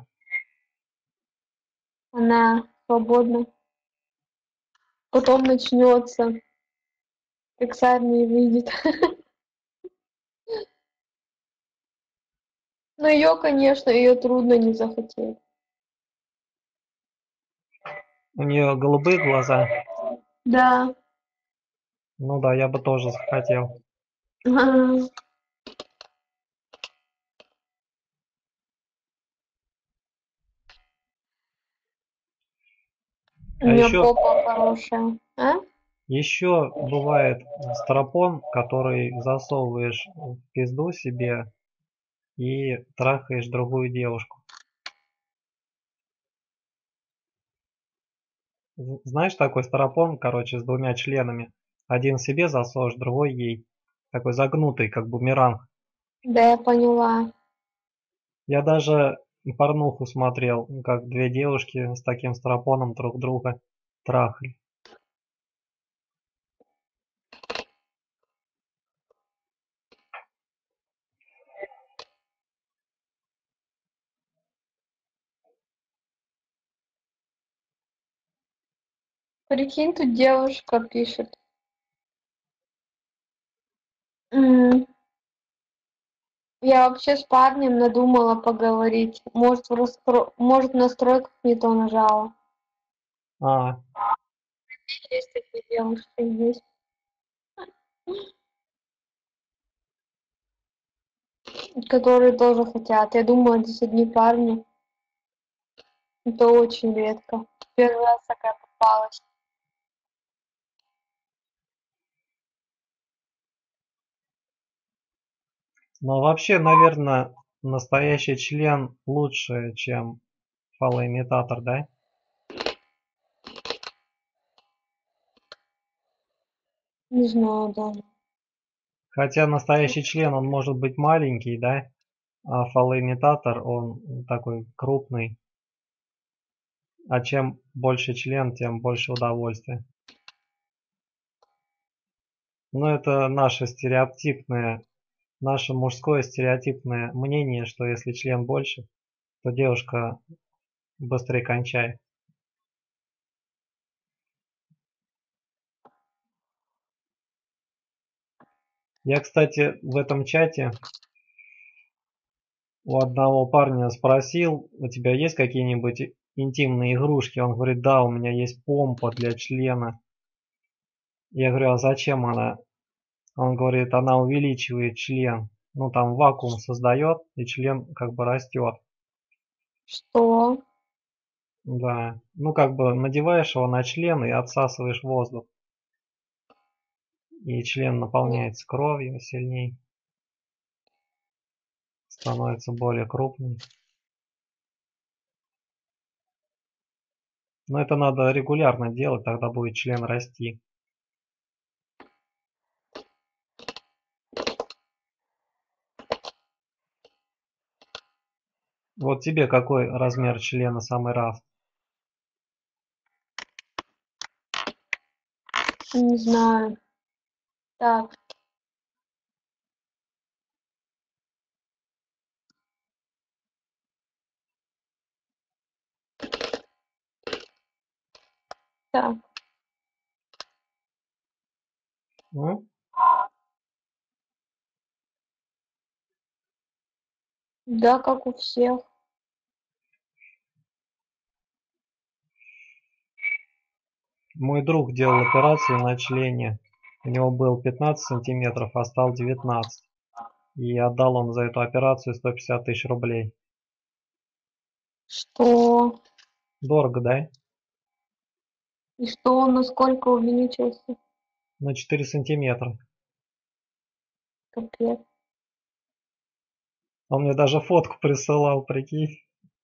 она свободна. Потом начнется, как с армии выйдет. Но ее, конечно, ее трудно не захотеть. у нее голубые глаза. Да. Ну да, я бы тоже захотел. А, У А меня еще, попа хорошая. А? еще бывает стропон, который засовываешь в пизду себе и трахаешь другую девушку. З- Знаешь такой стропон, короче, с двумя членами? Один себе засовываешь, другой ей. Такой загнутый, как бумеранг. Да, я поняла. Я даже порнуху смотрел, как две девушки с таким стропоном друг друга трахали. Прикинь, тут девушка пишет. М, Я вообще с парнем надумала поговорить. Может, в раскро... Может, в настройках не то нажала. А, Есть такие девушки здесь, которые тоже хотят. Я думаю, здесь одни парни. Это очень редко. Первый раз такая попалась. но вообще, наверное, настоящий член лучше, чем фалоимитатор, да? Не знаю даже. Хотя настоящий член, он может быть маленький, да? А фалоимитатор, он такой крупный. А чем больше член, тем больше удовольствия. Но это наше стереотипное, наше мужское стереотипное мнение, что если член больше, то девушка быстрее кончает. Я, кстати, в этом чате у одного парня спросил, у тебя есть какие-нибудь интимные игрушки? Он говорит, да, у меня есть помпа для члена. Я говорю, а зачем она? Он говорит, она увеличивает член. Ну, там вакуум создает, и член как бы растет. Что? Да. Ну, как бы надеваешь его на член и отсасываешь воздух. И член наполняется кровью сильней. Становится более крупным. Но это надо регулярно делать, тогда будет член расти. Вот тебе какой размер члена самый раз? Не знаю. Так. Так. Ну? Да, как у всех. Мой друг делал операцию на члене. У него был пятнадцать сантиметров, а стал девятнадцать. И отдал он за эту операцию сто пятьдесят тысяч рублей. Что? Дорого, да? И что он насколько увеличился? На четыре сантиметра. Капец. Он мне даже фотку присылал, прикинь.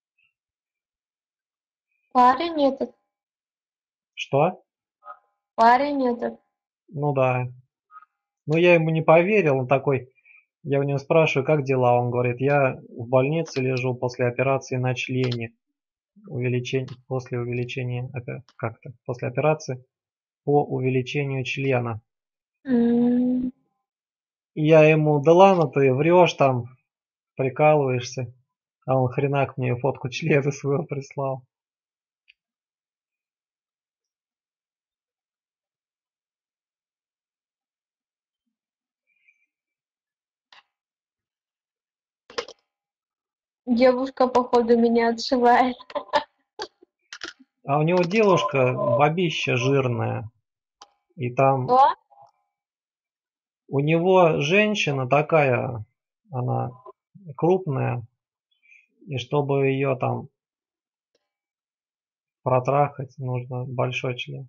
Парень этот? Что? Парень этот? Ну да. Ну я ему не поверил, он такой, я у него спрашиваю, как дела? Он говорит, я в больнице лежу после операции на члене. Увеличение, после увеличения, как-то, после операции по увеличению члена. М. И я ему, да ладно ты, врешь там, прикалываешься. А он хренак мне фотку члена своего прислал. Девушка, походу, меня отшивает. А у него девушка бабища жирная. И там Что? у него женщина такая, она крупная. И чтобы ее там протрахать, нужно большой член.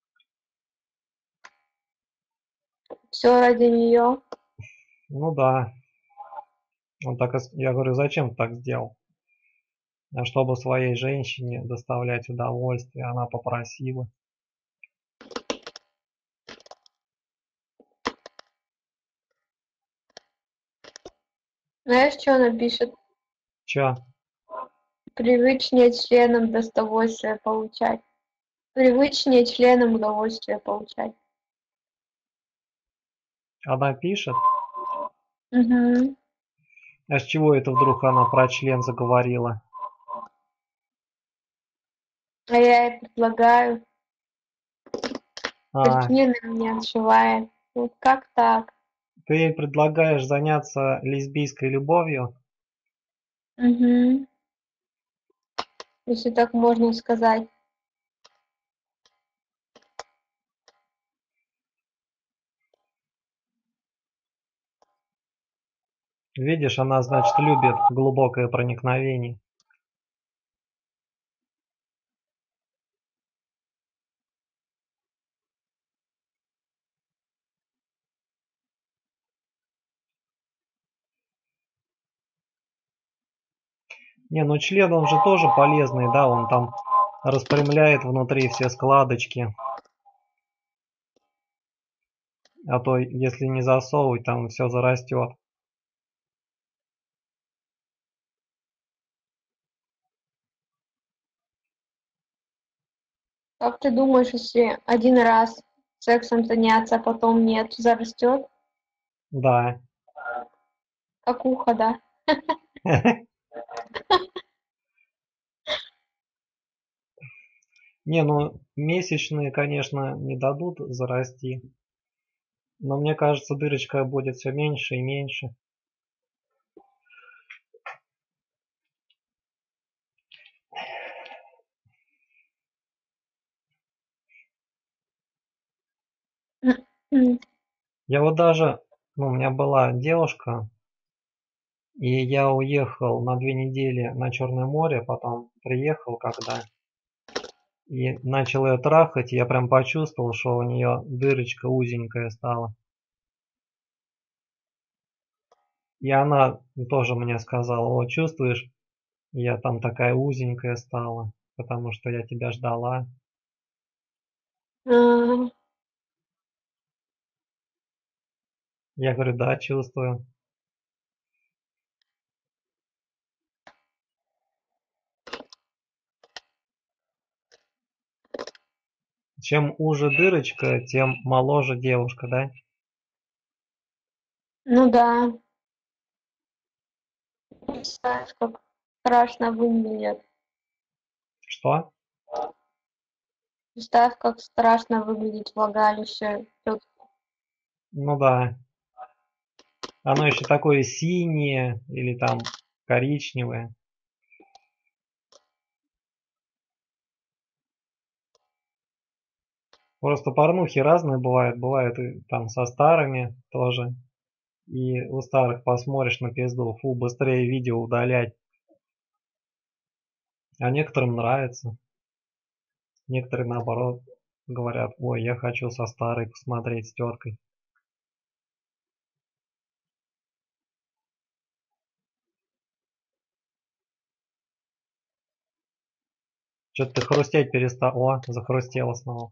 Все ради нее. Ну да. Он так, я говорю, зачем ты так сделал? А чтобы своей женщине доставлять удовольствие, она попросила. Знаешь, что она пишет? Че? Привычнее членам удовольствие получать. Привычнее членам удовольствие получать. Она пишет? Угу. А с чего это вдруг она про член заговорила? А я ей предлагаю. А, Прикинь, она меня отшивает. Вот как так? ты ей предлагаешь заняться лесбийской любовью? Угу. Если так можно сказать. Видишь, она, значит, любит глубокое проникновение. Не, ну член, он же тоже полезный, да, он там распрямляет внутри все складочки. А то если не засовывать, там все зарастет. Как ты думаешь, если один раз сексом заняться, а потом нет, зарастет? Да. Как ухо, да? Не, ну месячные, конечно, не дадут зарасти. Но мне кажется, дырочка будет все меньше и меньше. Я вот даже, ну, у меня была девушка, и я уехал на две недели на Черное море, потом приехал когда и начал ее трахать, и я прям почувствовал, что у нее дырочка узенькая стала. И она тоже мне сказала: о, чувствуешь, я там такая узенькая стала, потому что я тебя ждала. А, Я говорю: да, чувствую. Чем уже дырочка, тем моложе девушка, да? ну да. Представь, как страшно выглядит. Что? Представь, как страшно выглядит влагалище. Тут Ну да. Оно еще такое синее или там коричневое. Просто порнухи разные бывают. Бывают и там со старыми тоже. И у старых посмотришь на пизду, фу, быстрее видео удалять. А некоторым нравится. Некоторые наоборот говорят: ой, я хочу со старой посмотреть, с теткой. Что-то ты хрустеть перестал. О, захрустело снова.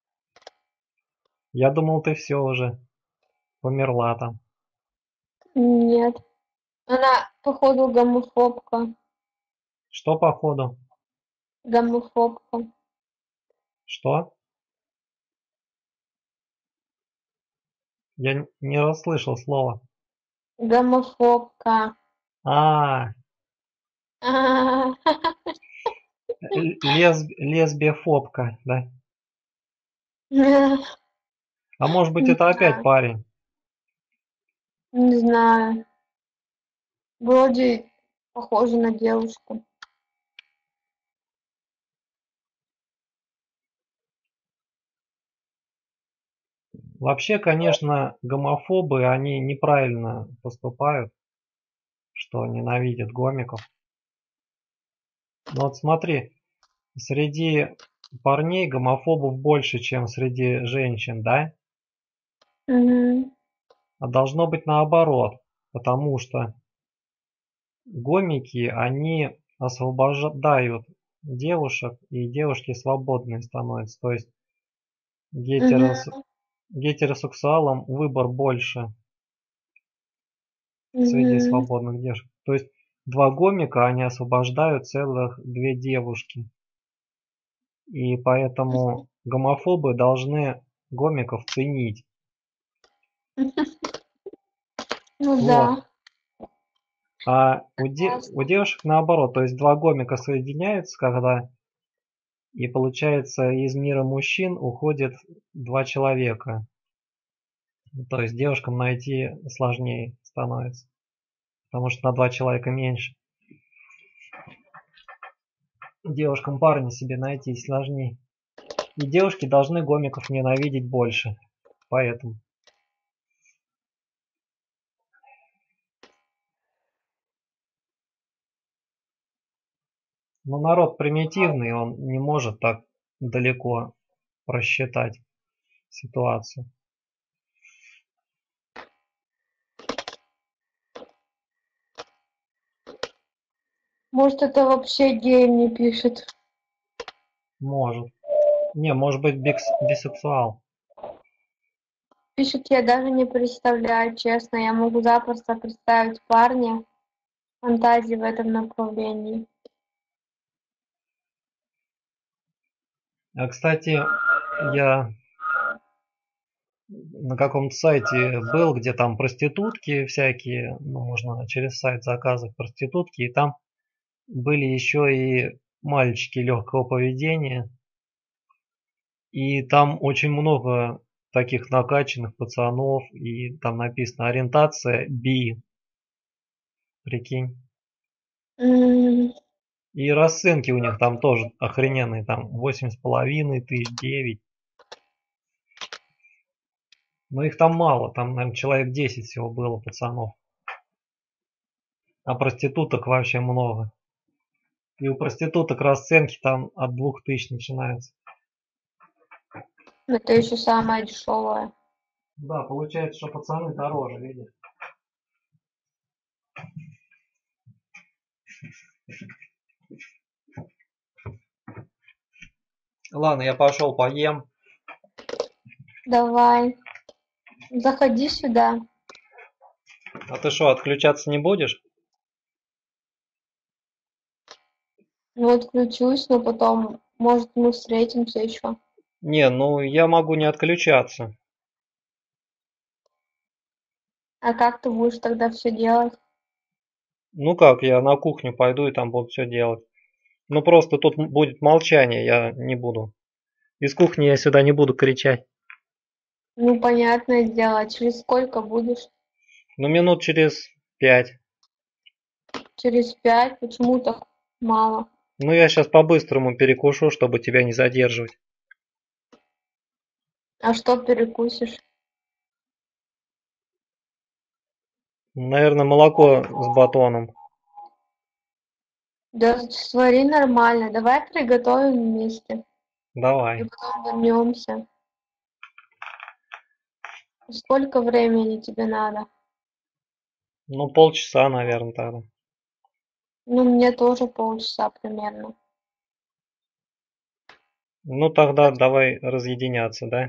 Я думал, ты все уже померла там. нет. Она, походу, гомофобка. Что походу? Гомофобка. Что? Я не расслышал слова. Гомофобка. А, лесб, лесбияфобка, да? А может быть Не это опять знаю. парень? Не знаю. Вроде похоже на девушку. Вообще, конечно, гомофобы, они неправильно поступают, что ненавидят гомиков. Но вот смотри, среди парней гомофобов больше, чем среди женщин, да? Мгм. А должно быть наоборот, потому что гомики, они освобождают девушек, и девушки свободные становятся. То есть Мгм. гетерос... гетеросексуалам выбор больше среди Мгм. свободных девушек. То есть два гомика, они освобождают целых две девушки. И поэтому гомофобы должны гомиков ценить. Ну да. Вот. А у, де... у девушек наоборот, то есть два гомика соединяются, когда и получается из мира мужчин уходит два человека. То есть девушкам найти сложнее становится, потому что на два человека меньше. Девушкам парня себе найти сложнее. И девушки должны гомиков ненавидеть больше. Поэтому. Но народ примитивный, он не может так далеко просчитать ситуацию. Может, это вообще гей мне пишет. Может. Не, может быть бикс... бисексуал. Пишет, я даже не представляю, честно. Я могу запросто представить парня, фантазии в этом направлении. А, кстати, я на каком-то сайте был, где там проститутки всякие, ну, можно через сайт заказывать проститутки, и там были еще и мальчики легкого поведения, и там очень много таких накачанных пацанов, и там написано ориентация би, прикинь. М, И расценки у них там тоже охрененные, там восемь с половиной тысяч, девять. Но их там мало, там, наверное, человек десять всего было пацанов. А проституток вообще много. И у проституток расценки там от двух тысяч начинаются. Это еще самое дешевое. Да, получается, что пацаны дороже, видишь. Ладно, я пошел поем. Давай, заходи сюда. А ты что, отключаться не будешь? Ну, отключусь, но потом, может, мы встретимся еще. Не, ну я могу не отключаться. А как ты будешь тогда все делать? Ну как, я на кухню пойду и там буду все делать. Ну просто тут м- будет молчание, я не буду. Из кухни я сюда не буду кричать. Ну, понятное дело, а через сколько будешь? Ну минут через пять. Через пять? Почему так мало? Ну я сейчас по-быстрому перекушу, чтобы тебя не задерживать. А что перекусишь? Наверное, молоко с батоном. Да свари нормально. Давай приготовим вместе. И Давай. потом вернемся. Сколько времени тебе надо? Ну полчаса, наверное, тогда. Ну, мне тоже полчаса примерно. Ну тогда давай разъединяться, да?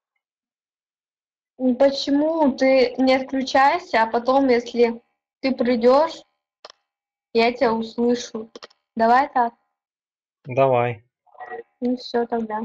Ну, почему ты не отключайся, а потом, если ты придешь, я тебя услышу. Давай так. Давай. Ну все тогда.